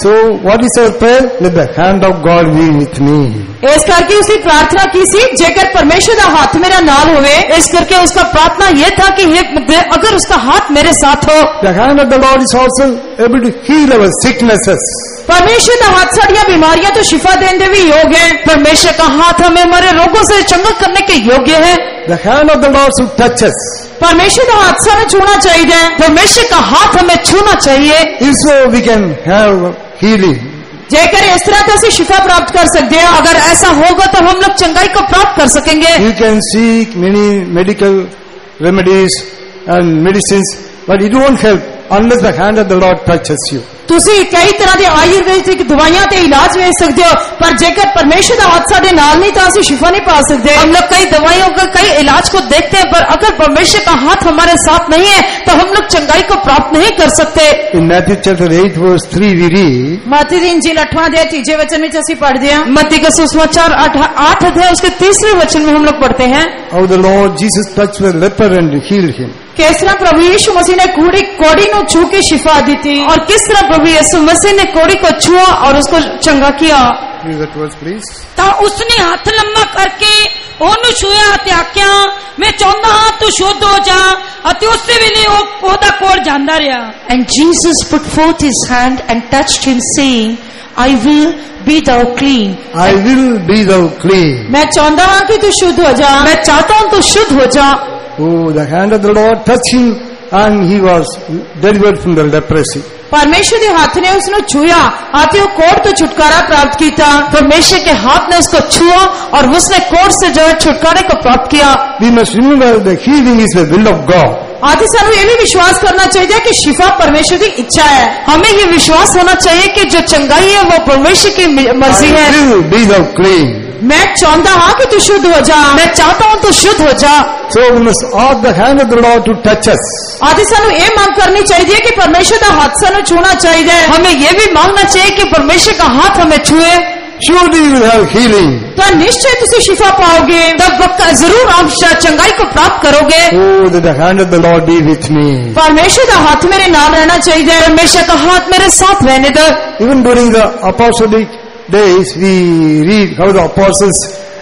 So what is our prayer? Let the hand of God be with me. इस करके उसकी प्रार्थना की सी जेकर परमेश्वर का हाथ मेरा नाल होवे। इस करके उसका प्रार्थना ये था कि हे अगर उसका हाथ मेरे साथ हो। The hand of the Lord is also able to heal our sicknesses. परमेश्वर का हाथ साड़ियां बीमारियां तो शिफा देने भी योग्य है। परमेश्वर का हाथ हमें हमारे रोगों से चंगा करने के योग्य है। The hand of the Lord should touch us. परमेश्वर का हाथ से हमें छूना चाहिए। परमेश्वर का हाथ हमें छूना चाहिए। If so, we can have healing. जेकर इस तरह का से शिफा प्राप्त कर सकते हैं। अगर ऐसा होगा तो हम लोग चंगाई को प्राप्त कर सकेंगे। You can seek many medical remedies and medicines, but it won't help unless the hand of the Lord touches you. तुसी कई तरह के आयुर्वेदिक दवाइयां ते इलाज ले सकते हो, पर जेकर परमेश्वर का हाथ साडे नाल नहीं तो असि शिफा नहीं पा सकते। हम लोग कई दवाइयों का कई इलाज को देखते हैं, पर अगर परमेश्वर का हाथ हमारे साथ नहीं है तो हम लोग चंगाई को प्राप्त नहीं कर सकते। In Matthew chapter eight verse three we read, मत्ती दी इंजील आठवां अध्याय तीसरे वचन में असि पढ़ते हैं। मत्ती का सुसमाचार आठ अध्याय उसके तीसरे वचन में हम लोग पढ़ते हैं, how the Lord Jesus touched the leper and healed him. किस तरह प्रभु यीशु मसीह ने कूड़ी कोड़ी नु छू के शिफा दी थी, और किस तरह प्रभु यीशु मसीह ने कोड़ी को छुआ और उसको चंगा किया। Read that verse, please. ਤਾਂ ਉਸਨੇ ਹੱਥ ਲੰਮਾ ਕਰਕੇ ਉਹਨੂੰ ਛੂਇਆ ਤੇ ਆਖਿਆ ਮੈਂ ਚਾਹੁੰਦਾ ਹਾਂ ਤੂੰ ਸ਼ੁੱਧ ਹੋ ਜਾ, ਅਤੇ ਉਸੇ ਵੇਲੇ ਉਹ ਉਹਦਾ ਕੋਲ ਜਾਂਦਾ ਰਿਹਾ। And Jesus put forth his hand and touched him, saying, I will be thou clean. I will be thou clean. मैं चाहता हूँ कि तू शुद्ध हो जा। मैं चाहता हूँ तू शुद्ध हो जा। Oh, the hand of the Lord touched him and he was delivered from the leprosy. परमेश्वर के हाथ ने उसने छुआ आते वो कोड़ तो छुटकारा प्राप्त किया। परमेश्वर के हाथ ने उसको छुआ और उसने कोड़ से जो है छुटकारे को प्राप्त किया। We must remember the healing is the will of God. आदि सानू ये भी विश्वास करना चाहिए कि शिफा परमेश्वर की इच्छा है। हमें ये विश्वास होना चाहिए कि जो चंगाई है वो परमेश्वर की मर्जी है। I will be thou clean. मैं चाहता हूँ कि तू शुद्ध हो जा। मैं चाहता हूँ तू शुद्ध हो जा। So we must ask the hand of the Lord to touch us. आदि सानू ये मांग करनी चाहिए कि परमेश्वर का हाथ सानू छूना चाहिए। हमें ये भी मांगना चाहिए कि परमेश्वर का हाथ हमें छुए। Surely you will have healing. तो निश्चय तुसी शिफा पाओगे, तब जरूर आप चंगाई को प्राप्त करोगे। Oh, that the hand of the Lord be with me. परमेश्वर का हाथ मेरे नाम रहना चाहिए। परमेश्वर का हाथ मेरे साथ रहने दो। Even during the apostolic days, we read how the apostles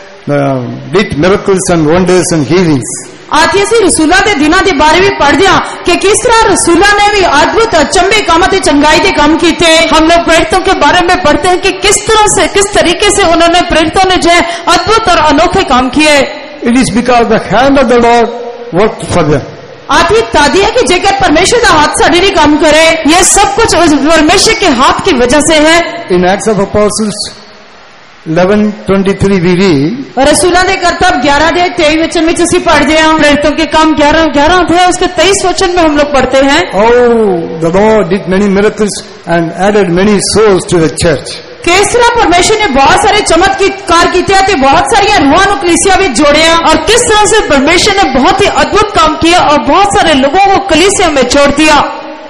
uh, did miracles and wonders and healings. आती सी रसूला के दिनों के बारे में पढ़ दिया कि किस तरह रसूला ने भी अद्भुत अचंबे काम ते चंगाई के काम किए। हम लोग प्रेरितों के बारे में पढ़ते हैं कि किस तरह से किस तरीके से उन्होंने प्रेरितों ने जो है अद्भुत और अनोखे काम किए। It is because the hand of the Lord worked for them. आती तादी है कि जेकर परमेश्वर का हाथ साड़ी नहीं काम करे, ये सब कुछ परमेश्वर के हाथ की वजह से है। In Acts of Apostles eleven twenty-three we read, रसूला के कर्तव्य ग्यारह अध्याय तेईस वचन में ਅਸੀਂ पढ़ते हैं। प्रेरितों के काम ग्यारह ग्यारह अध्याय उसके तेईस वचन में हम लोग पढ़ते हैं। oh, the Lord did many miracles and added many souls to the church. किस तरह परमेश्वर ने बहुत सारे चमत्कार किए थे, बहुत सारी रूहां नु कलीसिया में जोड़िया, और किस तरह से परमेश्वर ने बहुत ही अद्भुत काम किया और बहुत सारे लोगों को कलीसिया में छोड़ दिया।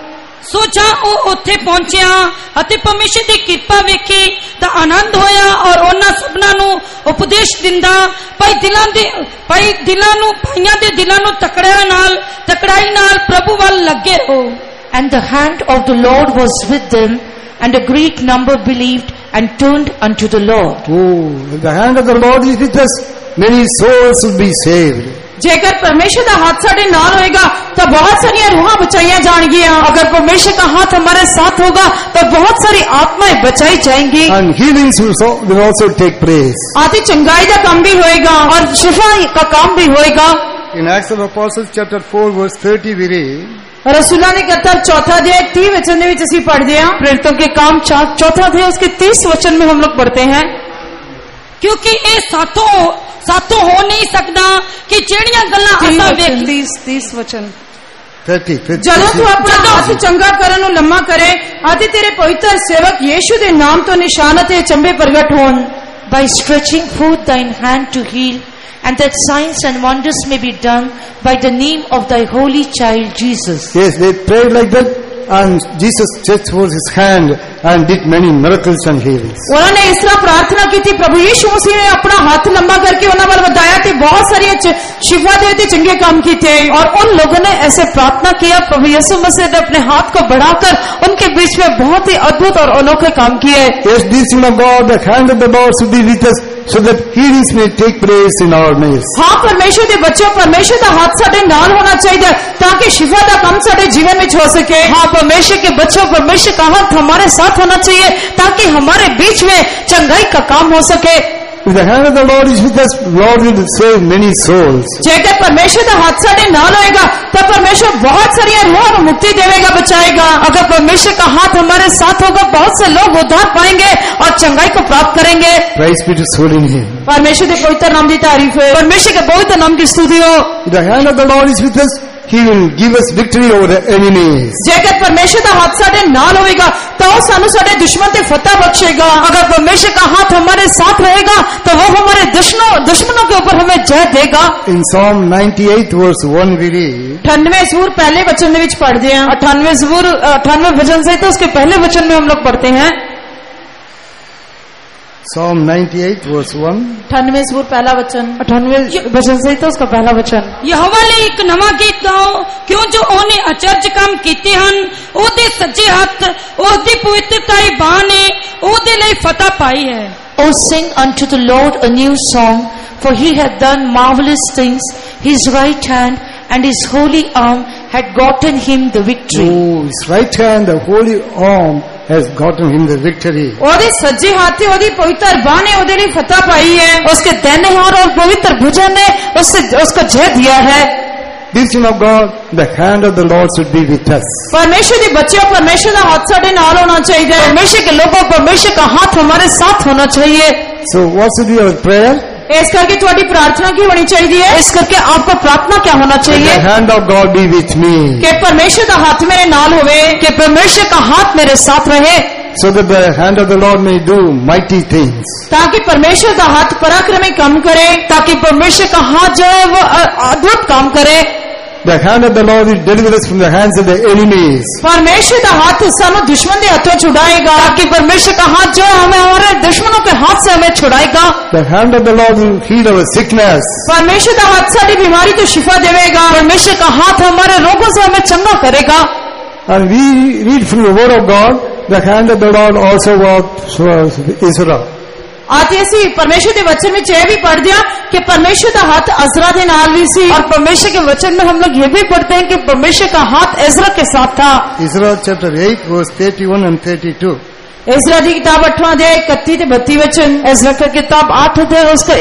ਸੋ ਜਾਂ ਉਹ ਉੱਥੇ ਪਹੁੰਚਿਆ ਅਤੇ ਪਰਮੇਸ਼ਰ ਦੀ ਕਿਰਪਾ ਵੇਖੀ ਤਾਂ ਆਨੰਦ ਹੋਇਆ, ਔਰ ਉਹਨਾਂ ਸਭਨਾਂ ਨੂੰ ਉਪਦੇਸ਼ ਦਿੰਦਾ, ਭਾਈ ਦਿਲਾਂ ਦੇ ਭਾਈ ਦਿਲਾਂ ਨੂੰ ਭਾਈਆਂ ਦੇ ਦਿਲਾਂ ਨੂੰ ਤਕੜਿਆ ਨਾਲ ਤਕੜਾਈ ਨਾਲ ਪ੍ਰਭੂ ਵੱਲ ਲੱਗੇ ਰਹੋ। And the hand of the Lord was with them, and a great number believed and turned unto the Lord. Oh, the hand of the Lord is with us, many souls will be saved. जेकर परमेश्वर का हाथ साढ़े नाल होएगा तो बहुत सारी रूहां बचाई जाएंगियां। अगर परमेश्वर का हाथ हमारे साथ होगा तो बहुत सारी आत्माएं बचाई जाएंगी। And healings will also, will also take place. आती चंगाई का काम भी होएगा और शिफा का काम भी होएगा। In Acts of Apostles chapter four verse thirty we read, रसूला ने कर्तव्य चौथा अध्याय तीस वचन में ਅਸੀਂ पढ़ते हैं। प्रेरितों के काम चौथा अध्याय उसके तीस वचन में हम लोग पढ़ते हैं, क्योंकि ये साथों साथों हो नहीं सकता कि ਜਿਹੜੀਆਂ ਗੱਲਾਂ ਅਸਾਂ ਵੇਖੀ तीस वचन thirty, fifty, ਜਦੋਂ ਤੂੰ ਆਪਣਾ ਹੱਥ ਚੰਗਾ ਕਰਨ ਨੂੰ ਲੰਮਾ ਕਰੇ ਅਤੇ ਤੇਰੇ ਪਵਿੱਤਰ ਸੇਵਕ ਯੀਸ਼ੂ ਦੇ ਨਾਮ ਤੋਂ ਨਿਸ਼ਾਨ ਅਤੇ ਅਚੰਭੇ ਪ੍ਰਗਟ ਹੋਣ। By stretching forth thine hand to heal, and that signs and wonders may be done by the name of thy holy child Jesus. Yes, they prayed like that, and Jesus stretched forth his hand and did many miracles and healings. उन्होंने इस तरह प्रार्थना की थी, प्रभु यीशु मसीह ने अपना हाथ लंबा करके उन्हें बल बताया थे, बहुत सारी शिफा देते चंगे काम किए थे। और उन लोगों ने ऐसे प्रार्थना किया, प्रभु यीशु मसीह ने अपने हाथ को बढ़ाकर उनके बीच में बहुत ही अद्भुत और अनोखे काम किए। Yes, dear Son of God, the hand of the Lord should be with us so that healings may take place in our midst. हाँ परमेश्वर के बच्चों, परमेश्वर का हाथ साढ़े नाल होना चाहिए ताकि शिफा का काम साढ़े जीवन में हो सके। हाँ परमेश्वर के बच्चों, परमेश्वर का हाथ हमारे साथ होना चाहिए ताकि हमारे बीच में चंगाई का काम हो सके। If the hand of the Lord is with us, Lord will save many souls. जेकर परमेश्वर का हाथ साढ़े नाल होएगा तब परमेश्वर बहुत सारी रूह और मुक्ति देवेगा, बचाएगा। अगर परमेश्वर का हाथ हमारे साथ होगा, बहुत से लोग उद्धार पाएंगे और चंगाई को प्राप्त करेंगे। Praise be to His holy name. परमेश्वर के पवित्र नाम की तारीफ है, परमेश्वर के पवित्र नाम की स्तुति हो। If the hand of the Lord is with us, He will give us victory over the enemies. जेकर परमेश्वर का हाथ साढ़े नाल होएगा तो सानू साढ़े दुश्मन ते फतह बख्शेगा। अगर परमेश्वर का हाथ हमारे साथ रहेगा तो वो हमारे दुश्मनों दुश्मनों के ऊपर हमें जय देगा। In Psalm ninety-eight verse one we read, अठानवे सूर पहले वचन में पढ़ते हैं। अठानवे सूर अठानवे वचन से तो उसके पहले वचन में हम लोग पढ़ते हैं। Psalm ninety-eight verse one. अठानवे सूर पहला वचन, अठानवे वचन से तो उसका पहला वचन। यहोवा ले एक नवा गीत गाओ, क्यों जो ओने अचरज काम कीते हन, ओदे सज्जे हथ, ओदी पवित्रताई बाह ने ओदे लई फतह पाई है। O sing unto the Lord a new song, for he hath done marvelous things. His right hand and his holy arm had gotten him the victory. Oh, His right hand, the holy arm, has gotten him the victory. ओदे सज्जे हाथ ओदी पवित्र बाह ने ओदे लिए फतह पाई है। उसके दाहिने हाथ और पवित्र भुजन ने उससे उसको जय दिया है। Dear Son of God, the hand of the Lord should be with us. परमेश्वर के बच्चों, परमेश्वर का हाथ साढ़े नाल होना चाहिए। परमेश्वर के लोगों, परमेश्वर का हाथ हमारे साथ होना चाहिए। So what should be our prayer? इस करके तुम्हारी प्रार्थना की होनी चाहिए। इस करके आपको प्रार्थना क्या होना That चाहिए? the hand of God be with me, कि परमेश्वर का हाथ मेरे नाल होवे, कि परमेश्वर का हाथ मेरे साथ रहे, so that the hand of the Lord may do mighty things. ताकि परमेश्वर का हाथ पराक्रमी काम करे, ताकि परमेश्वर का हाथ जो है वो अद्भुत काम करे। The hand of the Lord will deliver us from the hands of the enemies. परमेश्वर का हाथ सानू दुश्मन के हाथों छुड़ाएगा, ताकि परमेश्वर का हाथ जो है हमें हमारे दुश्मनों के हाथ से हमें छुड़ाएगा। The hand of the Lord will heal our sickness. परमेश्वर का हाथ सारी बीमारी को शिफा देवेगा। परमेश्वर का हाथ हमारे रोगों से हमें चंगा करेगा। And we read from the word of God, the hand of the Lord also worked for Israel. आते ऐसी परमेश्वर के वचन में यह भी पढ़ दिया कि परमेश्वर का हाथ अजरा के नाल भी सी, और परमेश्वर के वचन में हम लोग ये भी पढ़ते हैं कि परमेश्वर का हाथ एजरा के साथ था। Israel chapter eight verse thirty-one and thirty-two. Ezra की किताब अठवां अध्याय इकतीस से बत्तीस वचन। एजरा की किताब आठ अध्याय उसका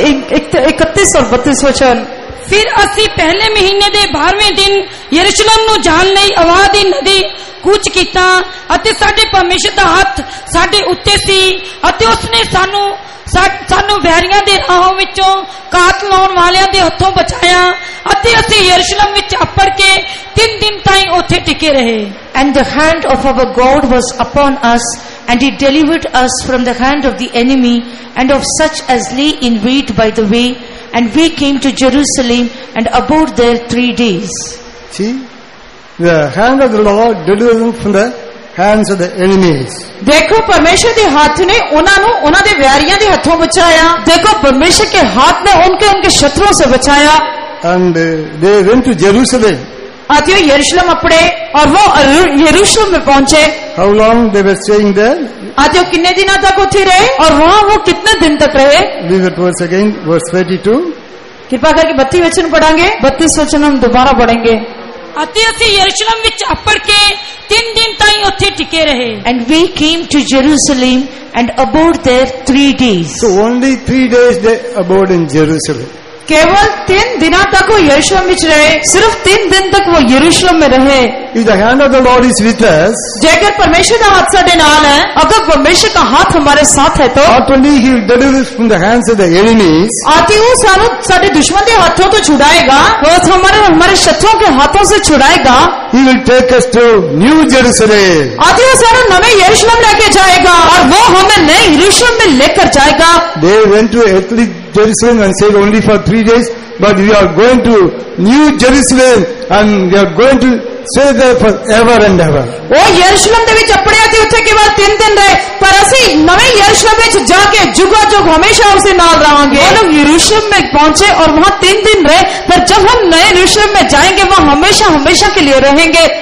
इकतीस और बत्तीस वचन। फिर असी पहले महीने दे बारहवें दिन यरूशलेम ਨੂੰ ਜਾਣ ਲਈ ਅਵਾ ਦੀ ਨਦੀ ਕੂਚ ਕੀਤਾ ਅਤੇ ਸਾਡੇ ਪਰਮੇਸ਼ਰ ਦਾ ਹੱਥ ਸਾਡੇ ਉੱਤੇ ਸੀ ਅਤੇ ਉਸਨੇ ਸਾਨੂੰ ਸਾਨੂੰ ਵੈਰੀਆਂ ਦੇ ਰਾਹਾਂ ਵਿੱਚੋਂ ਕਾਤ ਲਾਉਣ ਵਾਲਿਆਂ ਦੇ ਹੱਥੋਂ ਬਚਾਇਆ ਅਤੇ ਅਸੀਂ ਯਰੂਸ਼ਲਮ ਵਿੱਚ ਅੱਪੜ ਕੇ ਤਿੰਨ ਦਿਨ ਤਾਈਂ ਉੱਥੇ ਟਿਕੇ ਰਹੇ। And the hand of our God was upon us, and he delivered us from the hand of the enemy and of such as lay in wait by the way, and we came to Jerusalem and abode there three days. See, the hand of the Lord delivered them from the hands of the enemies. देखो परमेश्वर के हाथ ने उन्होंने उन्होंने वैरियां के हाथों बचाया। देखो परमेश्वर के हाथ ने उनके उनके शत्रुओं से बचाया। And uh, they went to Jerusalem. आते हुए यरूशलेम अपड़े और वो यरूशलेम में पहुंचे। How long they were staying there? आते हुए कितने दिनों तक उठी रहे और वहाँ वो कितने दिन तक रहे? Read that verse again, verse thirty-two. कृपा करके बत्तीस वचन पढ़ेंगे। बत्तीस वचन हम दोबारा पढ़ेंगे। ਅਤੇ ਅਸੀਂ ਯਰੂਸ਼ਲਮ ਵਿੱਚ ਅੱਪੜ ਕੇ ਤਿੰਨ ਦਿਨ ਤਾਈਂ ਉੱਥੇ ਟਿਕੇ ਰਹੇ। And we came to Jerusalem and abode there three days. So only three days they abode in Jerusalem. केवल तीन दिनों तक वो यरूशलेम में रहे। सिर्फ तीन दिन तक वो यरूशलेम में रहे। If the hand of the Lord is with us, जेकर परमेश्वर का हाथ साडे नाल है, अगर परमेश्वर का हाथ हमारे साथ है तो not only He will deliver us from the hands of the enemies, आती वो सानू साडे दुश्मन के हाथों तो छुड़ाएगा, वो हमारे हमारे शत्रुओं के हाथों से छुड़ाएगा। He will take us to New Jerusalem. आती वो सानू नवे यरूशलेम लेके जाएगा और वो हमें नए यरूशलेम में लेकर जाएगा। They went to earthly Jerusalem and stayed only for three days, but we are going to New Jerusalem and we are going to stay there forever and ever. वो यरूशलेम दे विच अपने आते उठे केवल तीन दिन रहे, पर असी नवे यरूशलेम में जाके जुगा जुग हमेशा उनसे नाल रहेंगे। वो लोग यरूशलेम में पहुंचे और वहाँ तीन दिन रहे, पर जब हम नए यरूशलेम में जाएंगे वहाँ हमेशा हमेशा के लिए रहेंगे।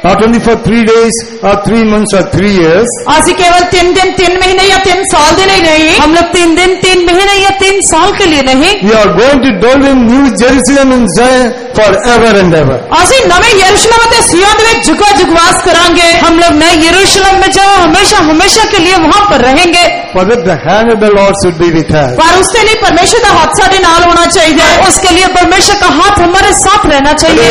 not only for three days or three months or three years. ਅਸੀਂ केवल तीन दिन तीन महीने या तीन साल के लिए नहीं, हम लोग तीन दिन तीन महीने या तीन साल के लिए नहीं, We are going to dwell in New Jerusalem and Zion forever and ever. ਅਸੀਂ ਨਵੇਂ यरूशलेम ਅਤੇ सिय्योन ਦੇ ਵਿੱਚ जुगा जुगवास करांगे। हम लोग नए यरूशलेम में जाओ हमेशा हमेशा के लिए वहां पर रहेंगे। For that the hand of the Lord should be with us. पर उसके लिए परमेश्वर का हाथ साडे नाल होना चाहिए, उसके लिए परमेश्वर का हाथ हमारे साथ रहना चाहिए।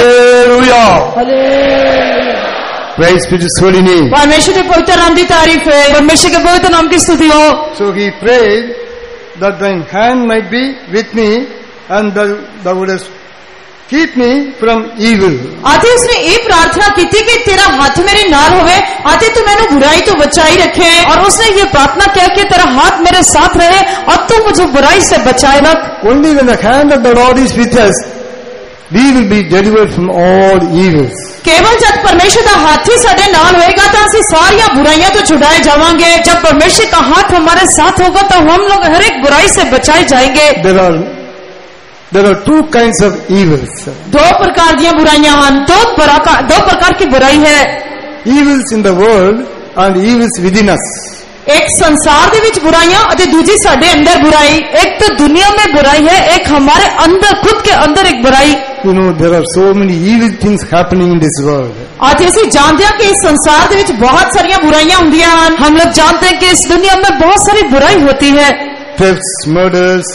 Hallelujah. Praise be to His holy name. परमेश्वर के पवित्र नाम की तारीफ है, परमेश्वर के पवित्र नाम की स्तुति हो। So he prayed that thine hand might be with me and that thou wouldest keep me from evil. आते उसने ये प्रार्थना की थी कि तेरा हाथ मेरे नाल होवे, आते तू मैंने बुराई तो बचाई रखे, और उसने ये प्रार्थना किया कि तेरा हाथ मेरे साथ रहे और तू मुझे बुराई से बचाए रख। Only when the hand of the Lord is with us, we will be delivered from all evils. केवल जब परमेश्वर का हाथ ही साडे नाल होएगा तो ਅਸੀਂ सारियां बुराइयां तो छुड़ाए जावांगे। जब परमेश्वर का हाथ हमारे साथ होगा तो हम लोग हर एक बुराई से बचाए जाएंगे। There are there are two kinds of evils. दो प्रकार दी बुराइयां हैं, दो प्रकार दो प्रकार की बुराई है। Evils in the world and evils within us. एक संसार दे विच बुराइयां और दूसरी साडे अंदर बुराई। एक तो दुनिया में बुराई है, एक हमारे अंदर खुद के अंदर एक बुराई। You know, there are so many evil things happening in this world. आज ऐसे जानते हैं कि इस संसार दे विच बहुत सारियां बुराइयां हुंदियां हैं। हम लोग जानते हैं कि इस दुनिया में बहुत सारी बुराई होती है। Thefts, murders,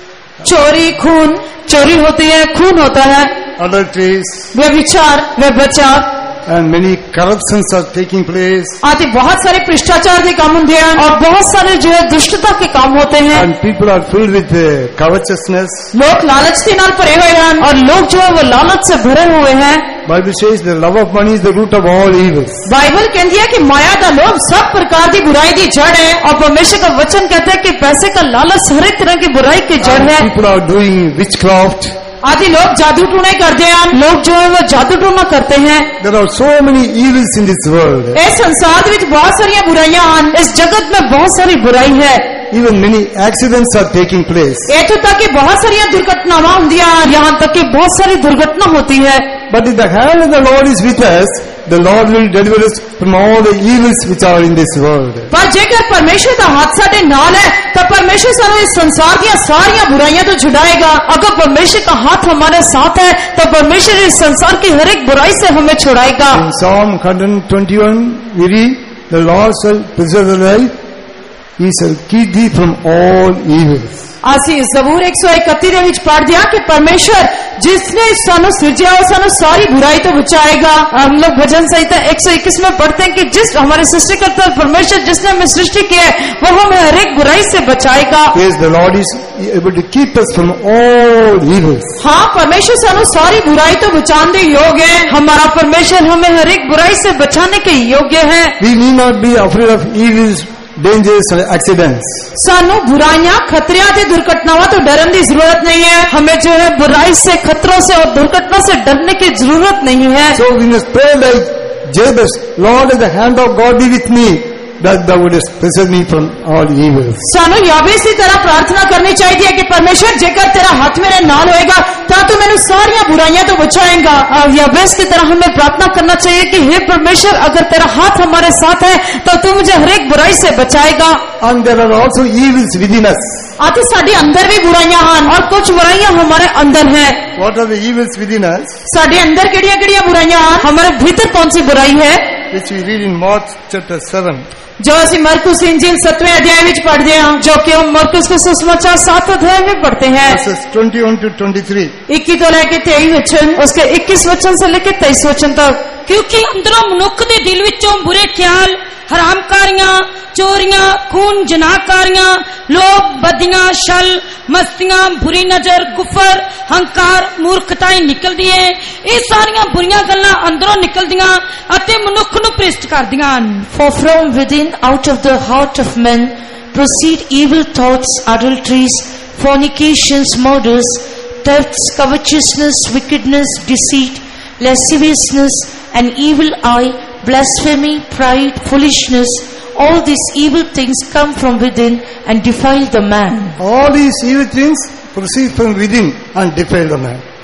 चोरी, खून, चोरी होती है, खून होता है, adulteries, व्यभिचार, व्यभिचार, and many corruptions are taking place. आते बहुत सारे भ्रष्टाचार के काम होते हैं और बहुत सारे जो है दुष्टता के काम होते हैं। And people are filled with uh, covetousness. लोग लालच के नाल भरे हुए हैं और लोग जो है वो लालच से भरे हुए हैं। Bible says the love of money is the root of all evils. Bible कहती है कि माया का लोभ सब प्रकार की बुराई की जड़ है, और परमेश्वर का वचन कहता है कि पैसे का लालच हर एक तरह की बुराई की जड़ है। People are doing witchcraft. आदि लोग जादू टूने करते हैं, लोग जो है वो जादू टूना करते हैं। There are so many evils in this world. इस संसार में बहुत सारी बुराइयां हैं, इस जगत में बहुत सारी बुराई है। Even many accidents are taking place. इतों तक कि बहुत सारी दुर्घटनाएं होंदियां, यहाँ तक कि बहुत सारी दुर्घटना होती है। But if the hand of the Lord is with us, the Lord will deliver us from all the evils which are in this world. पर जेकर परमेश्वर का हाथ साडे नाल है तो परमेश्वर सानू इस संसार दी सारियां बुराइयां तो छुड़ाएगा। अगर परमेश्वर का हाथ हमारे साथ है तो परमेश्वर इस संसार की हर एक बुराई से हमें छुड़ाएगा। In Psalm one twenty-one we read, the Lord shall preserve thy life, he shall keep thee from all evils. ਅਸੀਂ ज़बूर एक सौ इकतीस ਦੇ ਵਿੱਚ पढ़ दिया कि परमेश्वर जिसने सानू सृजा और सानू सारी बुराई तो बचाएगा। हम लोग भजन संहिता एक सौ इक्कीस में पढ़ते हैं कि जिस हमारे सृष्टिकर्ता परमेश्वर जिसने हमें सृष्टि किया है वो हमें हर एक बुराई से बचाएगा। Yes, the Lord is able to keep us from all evils. हाँ, परमेश्वर सानू सारी बुराई तो बचाने के योग्य है। हमारा परमेश्वर हमें हर एक बुराई से बचाने के योग्य है। We need not be afraid of evils, dangers and accidents. सानू बुराइयां, खतरियां ते दुर्घटनाओं तो डरने की जरूरत नहीं है। हमें जो है बुराई से, खतरों से और दुर्घटना से डरने की जरूरत नहीं है। So we must pray like Jabez, Lord, let the hand of God be with me, that thou wouldest preserve me from all evils. सानू याबेस की तरह प्रार्थना करनी चाहिए कि परमेश्वर जेकर तेरा हाथ मेरे नाल होएगा ता तू मैनू सारियां बुराइयां तो बचाएगा। और याबेस की तरह हमें प्रार्थना करना चाहिए कि हे परमेश्वर अगर तेरा हाथ हमारे साथ है तो तू मुझे हर एक बुराई से बचाएगा। And there are also evils within us. आते साडे अंदर भी बुराइयां हैं और कुछ बुराइयां हमारे अंदर हैं। What are the evils within us? साडे अंदर केड़ियां-केड़ियां बुराइयां हैं? हमारे भीतर कौन सी बुराई है? Which we read in Mark chapter seven. जो ਅਸੀਂ मरकुस इंजील सातवें अध्याय में पढ़ते हैं, जो कि हम मरकुस के सुसमाचार सात अध्याय में पढ़ते हैं। Verses twenty-one to twenty-three. इक्कीस तो लेके तेईस वचन, उसके इक्कीस वचन से लेके तेईस वचन तक। क्योंकि अंदरों मनुख दे दिल विचों बुरे ख्याल, हरामकारियां, चोरियां, खून, जनाकारियां, लोभ, बदियां, छल, मस्तियां, बुरी नजर, गुफर, हंकार, मूर्खताएं निकलदी है। ये सारियां बुरियां गल्लां अंदरों निकलदियां अते मनुख नूं भ्रष्ट करदियां। For from within, out of the heart of men, proceed evil thoughts, adulteries, fornications, murders, thefts, covetousness, wickedness, deceit, lasciviousness, an evil eye, blasphemy, pride, foolishness. All these evil things come from within and defile the man. All these evil things proceed from within and defile the man.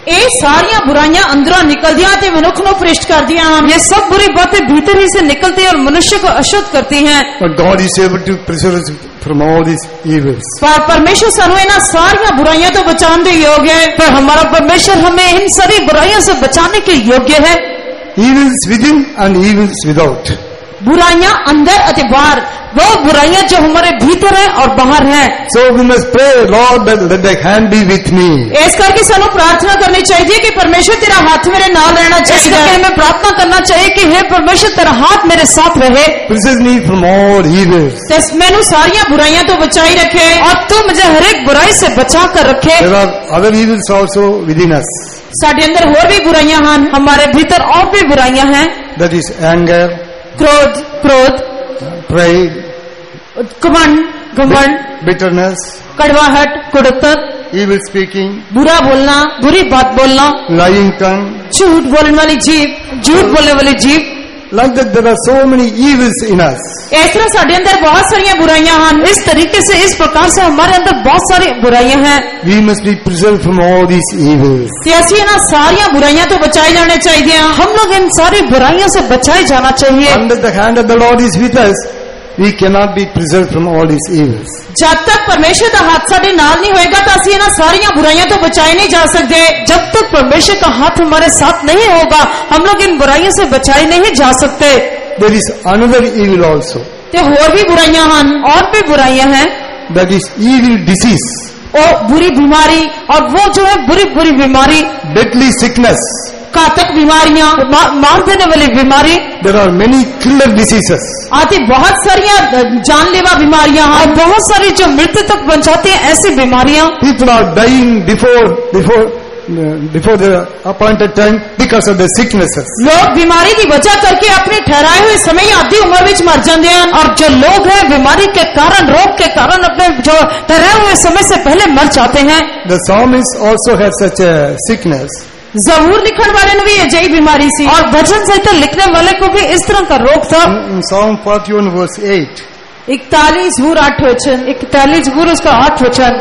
ਇਹ ਸਾਰੀਆਂ ਬੁਰਾਈਆਂ ਅੰਦਰੋਂ ਨਿਕਲਦੀਆਂ ਤੇ ਮਨੁੱਖ ਨੂੰ ਭ੍ਰਿਸ਼ਟ ਕਰਦੀਆਂ ਹਨ। ये सब बुरी बातें भीतर ही से निकलती हैं और मनुष्य को अशुद्ध करती हैं। But God is able to preserve us from all these evils. ਪਰ ਪਰਮੇਸ਼ਰ ਸਾਨੂੰ ਇਹਨਾਂ ਸਾਰੀਆਂ ਬੁਰਾਈਆਂ ਤੋਂ ਬਚਾਉਣ ਦੇ ਯੋਗ ਹੈ। पर हमारा परमेश्वर हमें इन सारी बुराइयों से बचाने के योग्य है। Evils within and evils without. बुराइयां अंदर और बाहर, वो बुराइयां जो हमारे भीतर है और बाहर है। So we must pray, Lord, that let thy hand be with me. इस करके सानू प्रार्थना करनी चाहिए कि परमेश्वर तेरा हाथ मेरे नाल रहना चाहिए। इसलिए हमें प्रार्थना करना चाहिए कि हे परमेश्वर तेरा हाथ मेरे साथ रहे। Preserve me from all evils. दस मैनू सारिया बुराइयां तो बचाई रखे और तू मुझे हर एक बुराई से बचा कर रखे। There are other evils also within us. साडे अंदर होर भी बुराइयां हैं, हमारे भीतर और भी बुराइयां हैं। That is anger, क्रोध, क्रोध, pride, घमंड, घमंड, bitterness, कड़वाहट, कुड़तन, evil speaking, बुरा बोलना, बुरी बात बोलना, lying tongue. झूठ बोलने वाली जीभ, झूठ बोलने वाली जीभ। Like that, there are so many evils in us. इस तरह साडे अंदर बहुत सारिया बुराइयां हैं। इस तरीके से, इस प्रकार से हमारे अंदर बहुत सारी बुराइयां हैं। We must be preserved from all these evils. ते असीं इन्हां सारिया बुराइयां तो बचाए जाने चाहिए। हम लोग इन सारी बुराइयों से बचाए जाना चाहिए। Unless the hand of the Lord is with us, we cannot be preserved from all these evils. जब तक परमेश्वर का हाथ साडे नाल नहीं होएगा तो असीं इन्हां सारिया बुराइयां तो बचाए नहीं जा सकते। जब तक परमेश्वर का हाथ हमारे साथ नहीं होगा, हम लोग इन बुराइयों से बचाए नहीं जा सकते। There is another evil also. ते होर भी बुराइयां हैं, और भी बुराइयां हैं। That is evil disease, ओ बुरी बीमारी, और वो जो है बुरी बुरी बीमारी, deadly sickness. घातक बीमारियां, मा, मार देने वाली बीमारी। There are many killer diseases. आदि बहुत सारिया जानलेवा बीमारियां और हैं। बहुत सारी जो मृत्यु तक पहुंचाती हैं ऐसी बीमारियां। People are dying before before uh, before the appointed time because of the sicknesses. लोग बीमारी की वजह करके अपने ठहराए हुए समय आधी उम्र विच मर जाते हैं। और जो लोग हैं बीमारी के कारण, रोग के कारण अपने जो ठहराए हुए समय से पहले मर जाते हैं। The psalmist also had such a sickness. जबूर लिखण वाले ने भी अजयी बीमारी सी। और भजन संहिता लिखने वाले को भी इस तरह का रोग था। In Psalm forty-one verse eight, इकतालीस जबूर आठ वचन, इकतालीस जबूर उसका आठ वचन।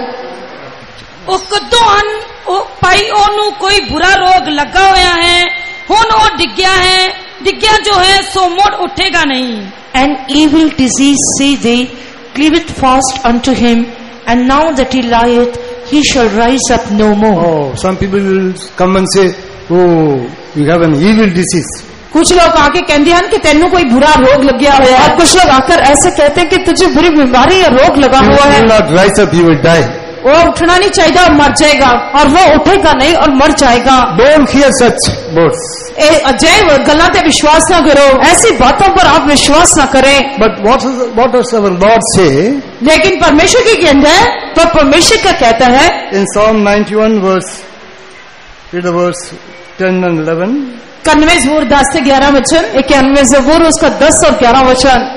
ਉਹ ਕਦੋਂ ਹਨ ਉਹ ਭਾਈ ਉਹਨੂੰ ਕੋਈ ਬੁਰਾ ਰੋਗ ਲੱਗਾ ਹੋਇਆ ਹੈ, ਹੁਣ ਉਹ ਡਿੱਗਿਆ ਹੈ, ਡਿੱਗਿਆ ਜੋ ਹੈ ਸੋ ਮੁੜ ਉੱਠੇਗਾ ਨਹੀਂ। An evil disease see thee, cleaveth fast unto him, and now that he lieth, he shall rise up no more. oh, some people will come and say, oh, you have an evil disease. कुछ लोग आके कहते हैं कि तेनू कोई बुरा रोग लग्या हुआ है। और कुछ लोग आकर ऐसे कहते हैं कि तुझे बुरी बीमारी या रोग लगा You हुआ है। will not rise up, you will die. वो उठना नहीं चाहिए और मर जाएगा। और वो उठेगा नहीं और मर जाएगा। Don't hear such words. ए अजय गल्लां ते विश्वास ना करो, ऐसी बातों पर आप विश्वास न करें। But what is what does our Lord say लेकिन परमेश्वर की कहता है, तो परमेश्वर का कहता है in Psalm ninety-one verse, read the verse ten and eleven. इक्यानवे जबूर दस से ग्यारह वचन। इक्यानवे जबूर उसका दस और ग्यारह वचन।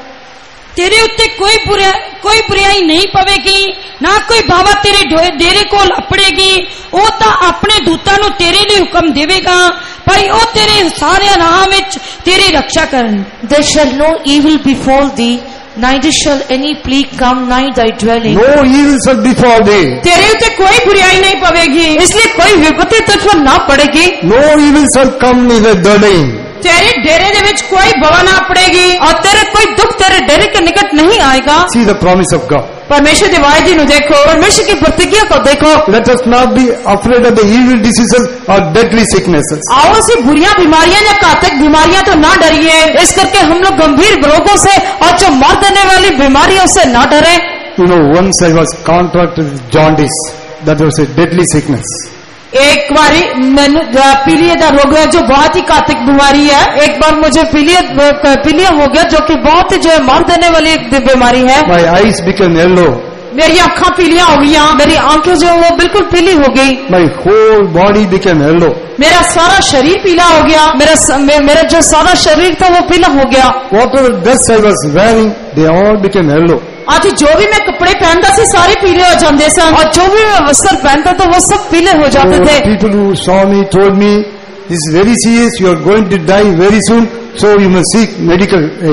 तेरे उत्ते कोई बुरा कोई बुराई नहीं पवेगी, ना कोई बावा तेरे डेरे कोल अपड़ेगी। ਉਹ ਤਾਂ ਆਪਣੇ ਦੂਤਾਂ ਨੂੰ ਤੇਰੇ ਲਈ ਹੁਕਮ ਦੇਵੇਗਾ, ਭਾਈ ਉਹ ਤੇਰੇ ਸਾਰੇ ਰਾਹਾਂ ਵਿੱਚ ਤੇਰੀ ਰੱਖਿਆ ਕਰਨ। There shall no evil befall thee, neither shall any plague come nigh thy dwelling. No evil shall befall thee. तेरे उत्ते कोई बुराई नहीं पवेगी, इसलिए कोई विपत्ति तुझ पर ना पड़ेगी। No evil shall come near thy dwelling. तेरे डेरे दे विच कोई बवा ना पड़ेगी, और तेरे कोई दुख तेरे डेरे के निकट नहीं आएगा। See the promise of God. परमेश्वर के वायदे नु देखो, परमेश्वर की प्रतिज्ञा को देखो। Let us not be afraid of the evil diseases or deadly sicknesses. आओ ऐसी बुरियां बीमारियां या घातक बीमारियां तो ना डरिए। इस करके हम लोग गंभीर रोगों से और जो मार देने वाली बीमारियों से ना डरे। You know, once I was contracted with jaundice. That was a deadly sickness. एक बारी मैंने पीलिया का रोग है जो बहुत ही घातक बीमारी है। एक बार मुझे पीलिया पीलिया हो गया जो कि बहुत ही जो है मार देने वाली एक बीमारी है। My eyes became yellow. मेरी आंखें पीलियां हो गई, मेरी आंखें जो वो बिल्कुल पीली हो गई। My whole body became yellow. मेरा सारा शरीर पीला हो गया। मेरा मे, मेरा जो सारा शरीर था वो पीला हो गया। Whatever dress I was wearing, they all became yellow. आज जो भी मैं कपड़े पहनता सी सारे पीले हो जाते सन, और जो भी मैं वस्त्र पहनता था वो सब पीले हो जाते So थे। people who saw me told me, this is very serious, you are going to die very soon, so you must seek medical aid.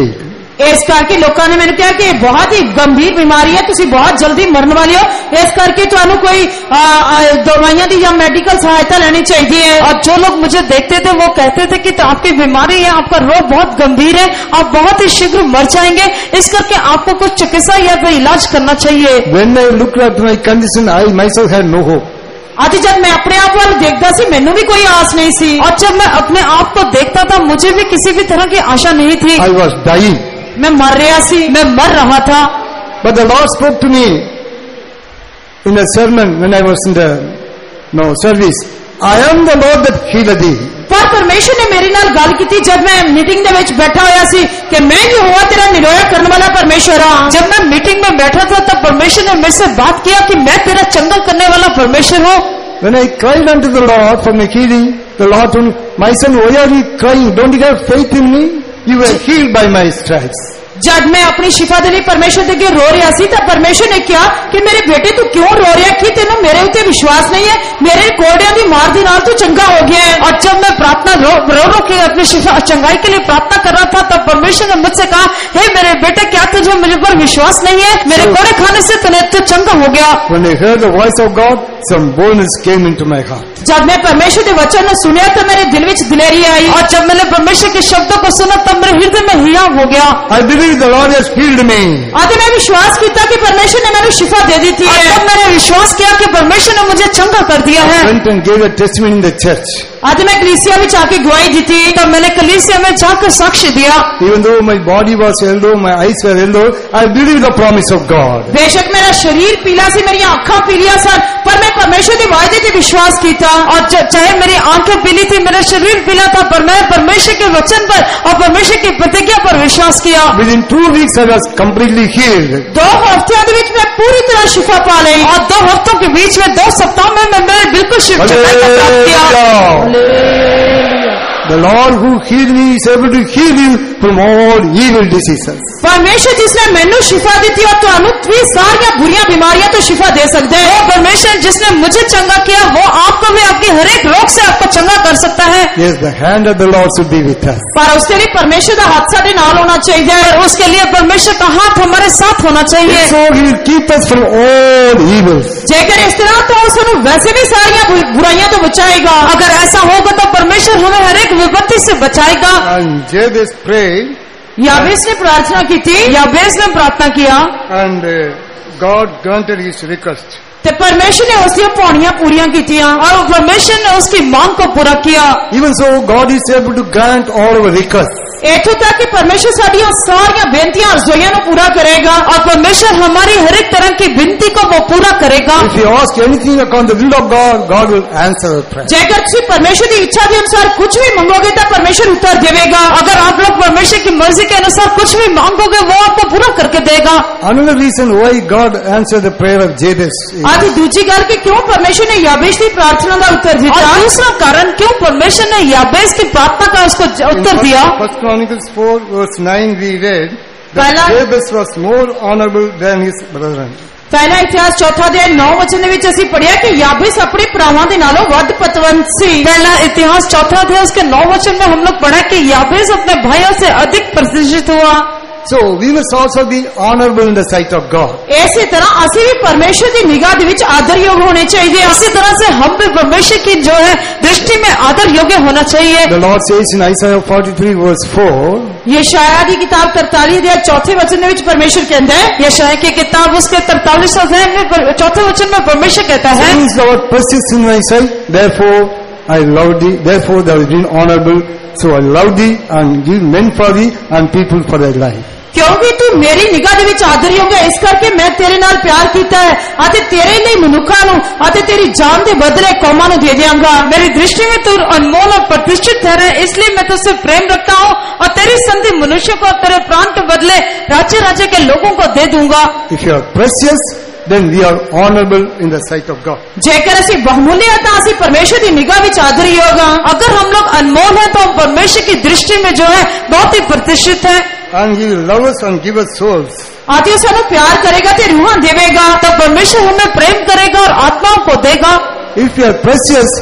इस करके लोगों ने मैंने कहा कि ये बहुत ही गंभीर बीमारी है, तुसी बहुत जल्दी मरने वाले हो, इस करके तुहानू कोई दवाइयां दी या मेडिकल सहायता लेनी चाहिए है। और जो लोग मुझे देखते थे वो कहते थे कि तो आपकी बीमारी है, आपका रोग बहुत गंभीर है, आप बहुत ही शीघ्र मर जाएंगे, इस करके आपको कुछ चिकित्सा या फिर इलाज करना चाहिए। When I looked at my condition, I myself had no hope. आज जब मैं अपने आप वाल देखता सी मैनू भी कोई आस नहीं सी, और जब मैं अपने आप को देखता था मुझे भी किसी भी तरह की आशा नहीं थी। I was dying. मैं मर रहा सी, मैं मर रहा था। But the Lord spoke to me in a sermon when I was in the no service. I am the Lord that healeth thee. पर परमेश्वर ने मेरे नाल गल की जब मैं मीटिंग दे विच बैठा होया सी कि मैं यहोवा तेरा निरोया करने वाला परमेश्वर हां। जब मैं मीटिंग में बैठा था तब परमेश्वर ने मेरे से बात किया कि मैं तेरा चंगा करने वाला परमेश्वर हूं। When I cried unto the Lord for my healing, the Lord told me, my son, why are you crying? Don't you have faith in me? You were healed by my stripes. जब मैं अपनी शिफा दे लिए परमेश्वर के रो रहा सी तब परमेश्वर ने कहा कि मेरे बेटे तू क्यों रो रहा है, कि तेनू मेरे उत्ते विश्वास नहीं है, मेरे कोड़ियां दी मार दी नाल तू चंगा हो गया है। और जब मैं प्रार्थना रो रो रो के अपनी शिफा चंगाई के लिए प्रार्थना कर रहा था तब परमेश्वर ने मुझसे कहा, हे मेरे बेटे क्या तुझे मुझे पर विश्वास नहीं है, मेरे कोड़े खाने से तूने तू चंगा हो गया। When I heard the voice of God, some boldness came into my heart. जब मैं परमेश्वर के वचन को सुना तो मेरे दिल में दिलेरी आई, और जब मैंने परमेश्वर के शब्दों को सुना तब मेरे हृदय में हियाव हो गया। I believe the Lord has healed me. आज मैं विश्वास किया कि परमेश्वर ने मैंने शिफा दे दी थी। जब मैंने विश्वास किया कि परमेश्वर ने मुझे चंगा कर दिया है, I went and gave a testimony in the church. आज मैं कलीसिया में जाके गवाही दी थी, तब मैंने कलीसिया में जाकर साक्ष्य दिया। Even though my body was yellow, my eyes were yellow, I believe the promise of God. बेशक मेरा शरीर पीला सी, मेरी आंखें पीलियां सन, पर मैं परमेश्वर के वायदे पे विश्वास किया। और चाहे मेरी आंखें पीली थी, मेरा शरीर पीला था, पर मैं परमेश्वर के वचन पर और परमेश्वर की प्रतिज्ञा पर विश्वास किया। Within two weeks, I was completely healed. दो हफ्तों के बीच में पूरी तरह शिफा पा ली, और दो हफ्तों के बीच में दो सप्ताह में मैं मैंने बिल्कुल शिफा प्राप्त किया। The Lord who healed me is able to heal you from all evil diseases. परमेश्वर जिसने मैनू शिफा दी थी और तुहानू भी सारी बुरियां बीमारियां तो शिफा दे सकते हैं। वो परमेश्वर जिसने मुझे चंगा किया वो आपको भी आपकी हर एक रोग से आपको चंगा कर सकता है। Yes, the hand of the Lord should be with us. पर उसके लिए परमेश्वर का हाथ साडे नाल होना चाहिए, और उसके लिए परमेश्वर का हाथ हमारे साथ होना चाहिए। So He will keep us from all evils. जेकर इस तरह तो उसनु वैसे भी सारी बुराइयां तो बचाएगा। अगर ऐसा होगा तो परमेश्वर हमें हर एक विपत्ति से बचाएगा। And Jabez prayed, याबेस ने प्रार्थना की थी, याबेस ने प्रार्थना किया, and uh, God granted his request. ते परमेश्वर ने उसकी पौड़ियां पूरियां कीतियां और परमेश्वर ने उसकी मांग को पूरा किया। Even so, God is able to grant all our requests. इथों तक कि परमेश्वर साडियां सारियां बेनतियां अर्ज़ोइयां को पूरा करेगा, और परमेश्वर हमारी हर एक तरह की विनती को वो पूरा करेगा। If you ask anything according to the will of God, God will answer our prayer. जेकर तुसी परमेश्वर की इच्छा के अनुसार कुछ भी मांगोगे तो परमेश्वर उत्तर देगा। अगर आप लोग परमेश्वर की मर्जी के अनुसार कुछ भी मांगोगे वो आपको पूरा करके देगा। Another reason why God answered the prayer of Jabez is आज दूसरी गल कि क्यों परमेश्वर ने याबेस की प्रार्थना का उत्तर दिया, और दूसरा कारण क्यों परमेश्वर ने याबेस की प्रार्थना का उसको उत्तर दिया। First Chronicles four verse nine we read that पहला Jabez was more honorable than his brethren. पहला इतिहास चौथा अध्याय नौ वचन विच असीं पढ़िया कि याबेस अपने भरावां दे नालों वध पतवंत सी। पहला इतिहास चौथा अध्याय उसके नौ वचन में हम लोग पढ़ा कि याबेस अपने भाइयों से अधिक प्रतिष्ठित हुआ। So we must also be honorable in the sight of God. इसी तरह असीं भी परमेश्वर की निगाह दे विच आदर योग होने चाहिए। इसी तरह से हम भी परमेश्वर की जो है दृष्टि में आदर योग्य होना चाहिए। The Lord says in Isaiah forty-three verse four, यशायाह की किताब तरतालीस अध्याय चौथे वचन विच परमेश्वर कहता है, यशायाह की किताब उसके तरतालीस अध्याय में चौथे वचन में परमेश्वर कहता है, "Since thou art precious in my sight, therefore I love thee, therefore thou hast been honorable, so I love thee and give men for thee and people for thy life." क्योंकि तू मेरी निगाह दे विच आदर योग है, इस करके मैं तेरे नाल प्यार कीता है अते तेरे लिए मनुखा नु अते तेरी जान दे बदले कौमां नु दे देंगा। मेरी दृष्टि में तू अनमोल और प्रतिष्ठित ठहरा है, इसलिए मैं तुझसे प्रेम रखता हूँ और तेरी संधि मनुष्य को तेरे प्राण के बदले राज्य राज्य के लोगों को दे दूंगा। If you are precious, then we are honorable in the sight of God. जेकर असी बहुमूल्य है तो असी परमेश्वर की निगाह विच आदर योग हां। अगर हम लोग अनमोल हैं तो हम परमेश्वर की दृष्टि में जो है बहुत ही प्रतिष्ठित है। And He will love us and give us souls. आदि सानू प्यार करेगा ते रूहां देवेगा, तो परमेश्वर हमें प्रेम करेगा और आत्माओं को देगा। If you are precious,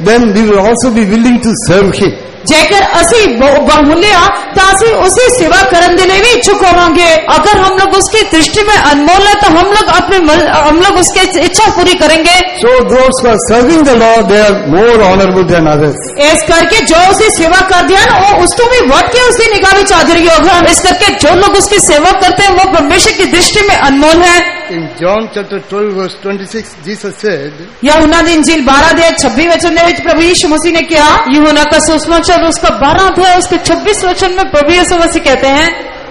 then we will also be willing to serve Him. ਜੇਕਰ ਅਸੀਂ बहुमूल्य ਆ ਤਾਂ ਅਸੀਂ ਉਸੇ सेवा ਕਰਨ ਦੇ ਲਈ ਵੀ इच्छुक होवांगे। अगर हम लोग उसकी दृष्टि में अनमोल है तो हम लोग अपने हम लोग उसकी इच्छा पूरी करेंगे। So those who are serving the Lord, they are more honorable than others. इस करके जो उसकी सेवा करते हैं वो उस तो भी बढ़ के उसकी निगाह में आदरयोग है। इस करके जो लोग उसकी सेवा करते हैं वो परमेश्वर की दृष्टि में अनमोल है। In John chapter twelve verse twenty-six, Jesus said, यूहन्ना दी इंजील बारह अध्याय छब्बीस वचन में प्रभु यीशु मसीह ने क्या, यूहन्ना का सुसमाचार उसका बारह अध्याय उसके छब्बीस वचन में प्रभु यीशु मसीह कहते हैं,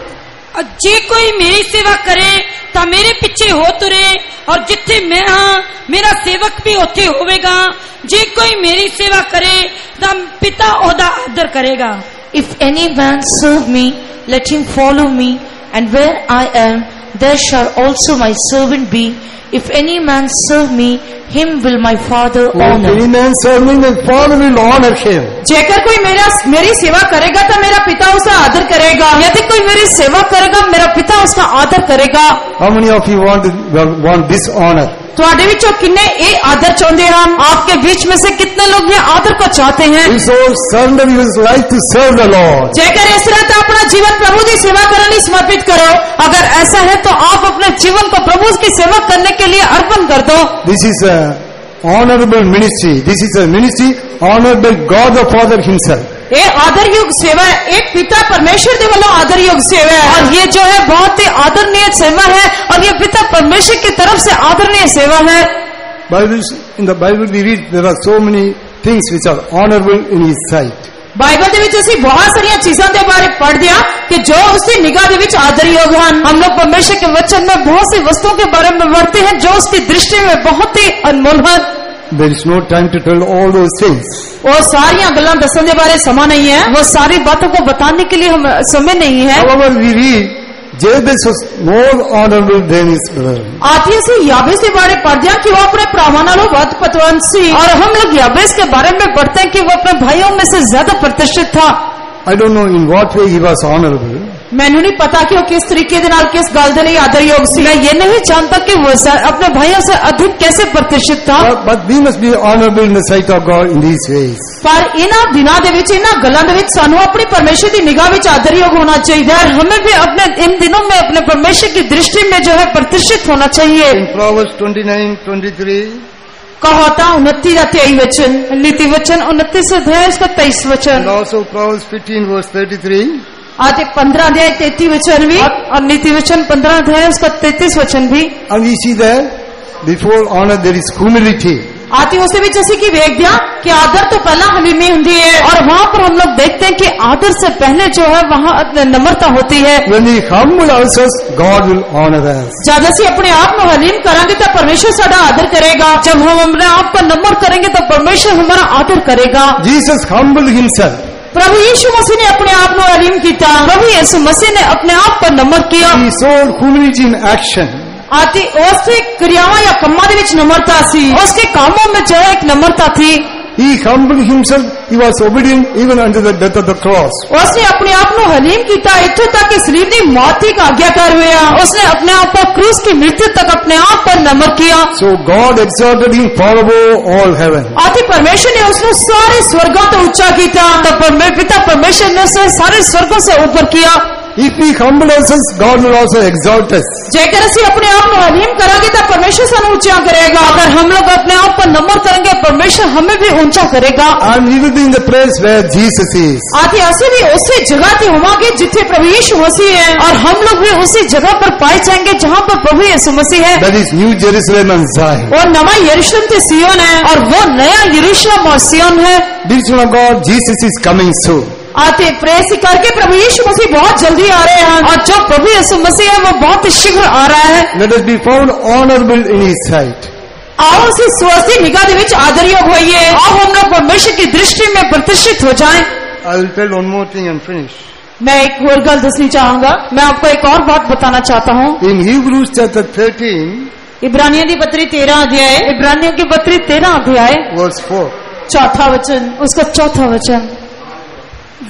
जे कोई मेरी सेवा करे तो मेरे पीछे हो तुरे, और जिथे मैं हाँ मेरा सेवक भी उथे होवेगा। जे कोई मेरी सेवा करे तो पिता ओदा आदर करेगा। If any man serve me, let him follow me, and where I am, there shall also my servant be. If any man serve me, him will my Father honor. If any man serve me, my Father will honor him. जेकर कोई मेरा मेरी सेवा करेगा तो मेरा पिता उसका आदर करेगा। यदि कोई मेरी सेवा करेगा मेरा पिता उसका आदर करेगा। How many of you want want this honor? ਤੁਹਾਡੇ ਵਿੱਚੋਂ ਕਿੰਨੇ ਇਹ ਆਦਰ ਚਾਹੁੰਦੇ ਹਨ? आपके बीच में से कितने लोग ये आदर को चाहते हैं? If so, surrender his life to serve the Lord. जेकर इस तरह तो अपना जीवन प्रभु की सेवा करने समर्पित करो। अगर ऐसा है तो आप अपने जीवन को प्रभु की सेवा करने के लिए अर्पण कर दो। This is a honorable ministry. This is a ministry honored by God the Father Himself. ये आदरयोग सेवा है, एक पिता परमेश्वर के वालों आदरयोग सेवा है, और ये जो है बहुत ही आदरणीय सेवा है, और ये पिता परमेश्वर की तरफ से आदरणीय सेवा है। Bible, in the Bible we read there are so many things which are honorable in His sight. Bible ਦੇ ਵਿੱਚ ਅਸੀਂ बहुत सारिया चीजों के बारे पढ़ दिया कि जो उसकी निगाह ਦੇ ਵਿੱਚ आदरयोग ਹਨ। हम लोग परमेश्वर के वचन में बहुत सी वस्तुओं के बारे में पढ़ते हैं जो उसकी दृष्टि में बहुत ही अनमोल है। There is no time to tell all those things. वो सारिया गल्लां दसण दे बारे समा नहीं है, वो सारी बातों को बताने के लिए हम समय नहीं है। However, we read Jabez was more honorable than his brother. आती से याबेस के बारे पढ़ दिया कि वो अपने प्रावां नालों वध पतवंत सी, और हम लोग याबेस के बारे में पढ़ते हैं कि वो अपने भाइयों में से ज्यादा प्रतिष्ठित था। I don't know in what way he was honorable. मैंने नहीं पता कि वो किस तरीके दे नाल किस गल दे लई आदरयोग सी। मैं ये नहीं जानता कि वो अपने भाइयों से अधिक कैसे प्रतिष्ठित था। But, but we must be honorable in the sight of God in these ways. पर इन्हां दिनां दे विच इन्हां गल्लां दे विच सानू अपनी परमेश्वर की निगाह विच आदरयोग होना चाहिए, और हमें भी अपने इन दिनों में अपने परमेश्वर की दृष्टि में जो है प्रतिष्ठित होना चाहिए। In Proverbs twenty-nine twenty-three, कहावता उनतीस का तेईस वचन, नीति वचन उनतीस अध्याय उसका तेईस वचन, and also Proverbs fifteen verse thirty-three. आज पंद्रह अध्याय तैतीस वचन भी, और नीति वचन पंद्रह अध्याय उसका तैतीस वचन भी। And we see that before honor there is humility. आती उस विच असीं की वेख दिया कि आदर तो पहला हलीमी हुंदी है, और वहाँ पर हम लोग देखते हैं कि आदर से पहले जो है वहाँ नम्रता होती है। When we humble ourselves, God will honor us. जब असीं अपने आप को हलीम करांगे तो परमेश्वर साडा आदर करेगा। जब हम अपने आप को नम्र करेंगे तो परमेश्वर हमारा आदर करेगा। Jesus humbled himself. प्रभु यीशु मसीह ने अपने आप को हलीम किया। प्रभु यीशु मसीह ने अपने आप को नम्र किया। He showed humility in action. आती उसके क्रियावां या कम्मां दे विच नम्रता सी, उसके कामों में जो है एक नम्रता थी। He humbled himself. He was obedient even unto the death of the cross. उसने अपने आप को हलीम किया इत्थों तक कि सलीब दी मौत तक आज्ञाकार हुआ। उसने अपने आप को क्रूस की मृत्यु तक अपने आप पर नम्र किया। So God exalted him far above all heaven. आती परमेश्वर ने उसको सारे स्वर्गों तो ऊंचा किया, तो पिता परमेश्वर ने उसे सारे स्वर्गों से ऊपर किया। If we humble ourselves, God will also exalt us. जेकर असीं अपने आप को हलीम करांगे तो परमेश्वर सानू ऊंचा करेगा। अगर हम लोग अपने आप को नम्र करेंगे परमेश्वर हमें भी ऊंचा करेगा। And we will be in the place where Jesus is. आती असीं भी उसी जगह पे होवांगे जिथे प्रभु यीशु मसीह है, और हम लोग भी उसी जगह पर पाए जाएंगे जहाँ पर प्रभु यीशु मसीह है। That is New Jerusalem and Zion. वो नवा यरूशलेम ते सिय्योन है, और वो नया यरूशलेम और सिय्योन है। Dear children of God, Jesus is coming soon. आते प्रेस करके प्रभु यीशु मसीह बहुत जल्दी आ रहे हैं, और जो प्रभु यीशु मसीह है वो बहुत शीघ्र आ रहा है। Let us be found honorable in His sight. आओ उसी स्वस्ति निगाह दे विच आदरयोग होइए। आओ हम लोग परमेश्वर की दृष्टि में प्रतिष्ठित हो जाएं। I will tell one more thing and finish. मैं एक और गल दसनी चाहूंगा। मैं आपको एक और बात बताना चाहता हूँ। In Hebrews chapter thirteen, इब्रानियों की पत्री तेरह अध्याय, इब्रानियों की पत्री तेरह अध्याय verse four. चौथा वचन, उसका चौथा वचन,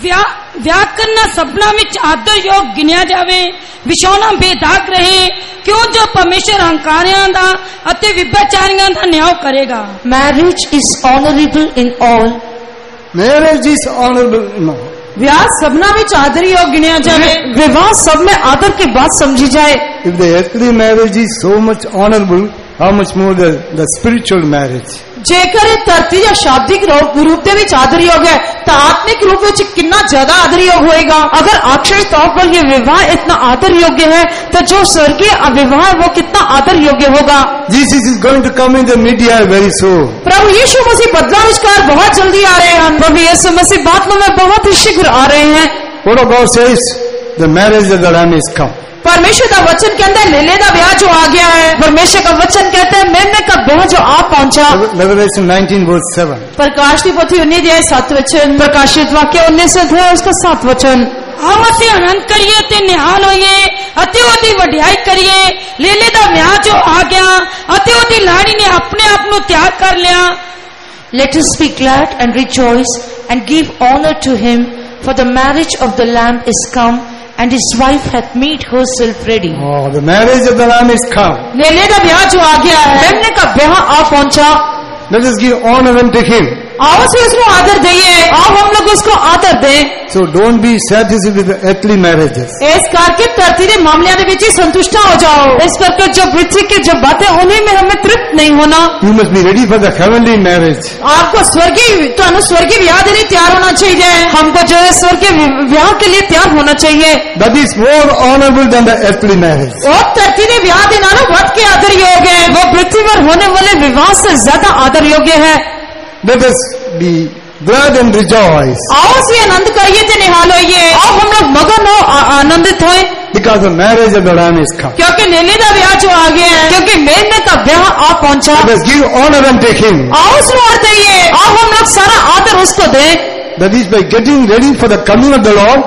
ਵਿਆਹ ਕਰਨਾ ਸਭਨਾਂ ਵਿੱਚ ਆਦਰ ਯੋਗ ਗਿਣਿਆ ਜਾਵੇ, ਵਿਛਾਉਣਾ ਬੇਦਾਗ ਰਹੇ, क्यों जो परमेश्वर हंकारियां दा अते विभचारियां दा न्याय करेगा। Marriage is honorable in all. Marriage is honorable in all. विवाह सबना विच आदरयोग गिणिया जाए, विवाह सब में आदर की बात समझी जाए। If the earthly marriage is so much honorable, how much more the, the spiritual marriage? जेकर धरती या शाब्दिक रूप दे विच आदरयोग है तो आत्मिक रूप विच कितना ज्यादा आदरयोग होएगा। अगर आक्षरिक तौर पर ये विवाह इतना आदर योग्य है तो जो स्वर्गीय विवाह है वो कितना आदर योग्य होगा। Jesus is going to come in the media very soon. प्रभु यीशु मसीह बदला विचकार बहुत जल्दी आ रहे हैं। प्रभु यीशु मसीह बादलों में बहुत ही शीघ्र आ रहे हैं। What of God says? The marriage of the Lamb is come. परमेश्वर का वचन कहता है लेले का ब्याह जो आ गया है। परमेश्वर का वचन कहता है मेमने का ब्याह जो आ पहुंचा। Revelation nineteen verse seven. प्रकाश की पोथी उन्नीस अध्याय सात वचन, प्रकाशित वाक्य उन्नीस अध्याय उसका सात वचन। आओ असी आनंद करिए ते निहाल होइए अति ओदी वड्याई करिए। लेले दा ब्याह जो आ गया अति ओदी लाड़ी ने अपने आप नु त्याग कर लिया। Let us be glad and rejoice and give honor to him, for the marriage of the Lamb is come, and his wife hath made herself ready. Oh, the marriage of the Lamb is come. लेले का ब्याह जो आ गया है, मेमने का ब्याह आ पहुंचा। Let us give honor unto him. आओ से उसको आदर दइए, आओ हम लोग उसको आदर दें। So don't be satisfied with the earthly marriages. इस करके धरती के मामलों के विच संतुष्ट हो जाओ। इस करके जो पृथ्वी की जो बातें उन्हीं में हमें तृप्त नहीं होना। You must be ready for the heavenly marriage. आपको स्वर्गीय तो स्वर्गीय ब्याह के लिए तैयार होना चाहिए। हमको जो है स्वर्गीय ब्याह के लिए तैयार होना चाहिए। That is more honorable than the earthly marriage. और धरती के ब्याह के नालों बढ़ के आदर योग्य है। वो पृथ्वी पर होने वाले विवाह से ज्यादा आदर योग्य है। Let us be glad and rejoice. आओ से आनंद करिए ते निहाल होइए। आओ हम लोग मगन हो आनंदित होए। Because the marriage of the Lamb is come. क्योंकि लेले का ब्याह जो आ गया है, क्योंकि मेमने का ब्याह आ पहुंचा। Let us give honor unto him. आओ उसको आदर दइए। आओ हम लोग सारा आदर उसको दें। That is by getting ready for the coming of the Lord,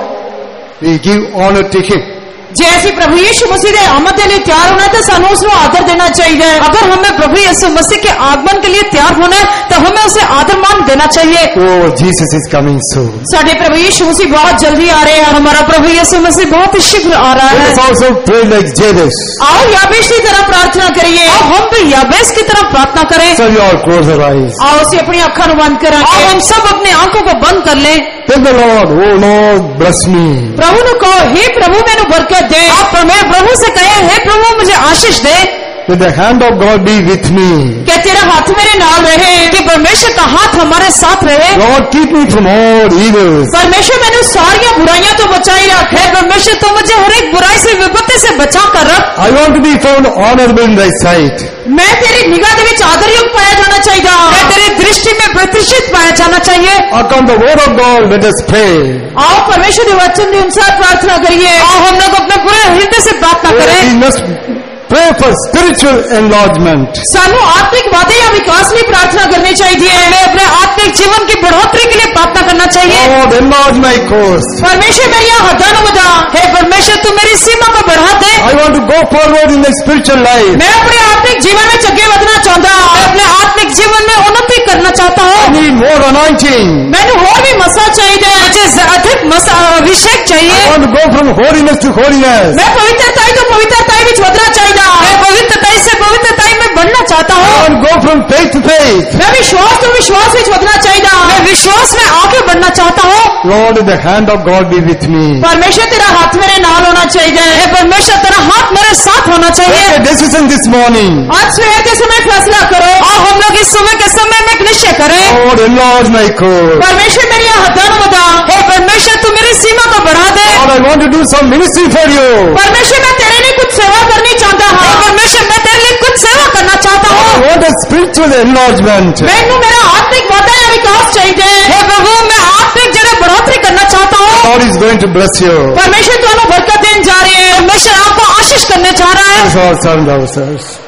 we give honor to him. जैसे प्रभु यीशु मसीह के आमद के लिए तैयार होना है तो सानू उसको आदर देना चाहिए। अगर हमें प्रभु यीशु मसीह के आगमन के लिए तैयार होना है तो हमें उसे आदर मान देना चाहिए। Oh, Jesus is coming soon. साडे प्रभु यीशु मसीह बहुत जल्दी आ रहे हैं। हमारा प्रभु यीशु मसीह बहुत ही शीघ्र आ रहा है। Let us also pray like Jabez. आओ याबेश की तरह प्रार्थना करिए। आओ हम भी याबेश की तरह प्रार्थना करें। So you all close your eyes. आओ उसे अपनी आंखों बंद करें। आओ हम सब अपनी आंखों को बंद कर लें। Tell the Lord, oh Lord, bless me. प्रभु ने कहो हे प्रभु मैंने बरकत दे। आप प्रभु से कहे हे प्रभु मुझे आशीष दे। Let the hand of God be with me. क्या तेरा हाथ मेरे नाल रहे, कि परमेश्वर का हाथ हमारे साथ रहे। Lord, keep me from all evils. परमेश्वर मैंने सारी बुराइयां तो बचाई रख है। परमेश्वर तो मुझे हर एक बुराई से विपत्ति से बचा कर रख। I want to be found honorable in thy sight. मैं तेरी निगाह के विच आदर योग्य पाया जाना चाहिए। मैं तेरी दृष्टि में प्रतिष्ठित पाया जाना चाहिए। Upon the word of God, let us pray. आओ परमेश्वर के वचन के अनुसार प्रार्थना करिए। आओ हम लोग अपने पूरे हृदय से प्रार्थना करें। We must pray for spiritual enlargement. सानू आत्मिक वादे या विकास लिए प्रार्थना करनी चाहिए। हमें अपने आत्मिक जीवन की बढ़ोतरी के लिए प्रार्थना करना चाहिए। Lord, enlarge my course. परमेश्वर मेरी हद्दां नु बढ़ा। हे परमेश्वर तू मेरी सीमा को बढ़ा दे। I want to go forward in my spiritual life. मैं अपने आत्मिक जीवन में आगे बढ़ना चाहता हूँ। मैं अपने आत्मिक जीवन में उन्नति करना चाहता हूँ। I need more anointing. मैंने और भी मसा चाहिए। मुझे अधिक मसा अभिषेक चाहिए। I want to go from holiness to holiness. मैं पवित्रता तो पवित्रता भी बढ़ना चाहिए। मैं पवित्रता से पवित्रता में बढ़ना चाहता हूँ। I want to go from faith to faith. मैं विश्वास तो विश्वास में बढ़ना चाहिए। मैं विश्वास में आगे बढ़ना चाहता हूँ। Lord, the hand of God be with me. परमेश्वर तेरा हाथ मेरे नाल होना चाहिए। हे परमेश्वर तेरा हाथ मेरे साथ होना चाहिए। Take a decision this morning. आज सुबह के समय फैसला करो और हम लोग इस समय के समय में निश्चय करें। Lord, enlarge my course. परमेश्वर मेरी हद्दां नु बढ़ा। हे परमेश्वर तू मेरी सीमा को बढ़ा दे। Lord, I want to do some ministry for you. परमेश्वर मैं तेरे लिए कुछ सेवा करनी चाहता हूँ। परमेश्वर मैं तेरे लिए कुछ सेवा करना चाहता I हूँ। want a spiritual enlargement. मैंने मेरा आत्मिक वादा या विकास चाहिए। हे प्रभु मैं आत्मिक जगह बढ़ोतरी करना चाहता हूँ। God is going to bless you. परमेश्वर तुम्हें बरकत देने जा रही है। परमेश्वर आपको आशीष करने जा रहा है। Let's all stand ourselves.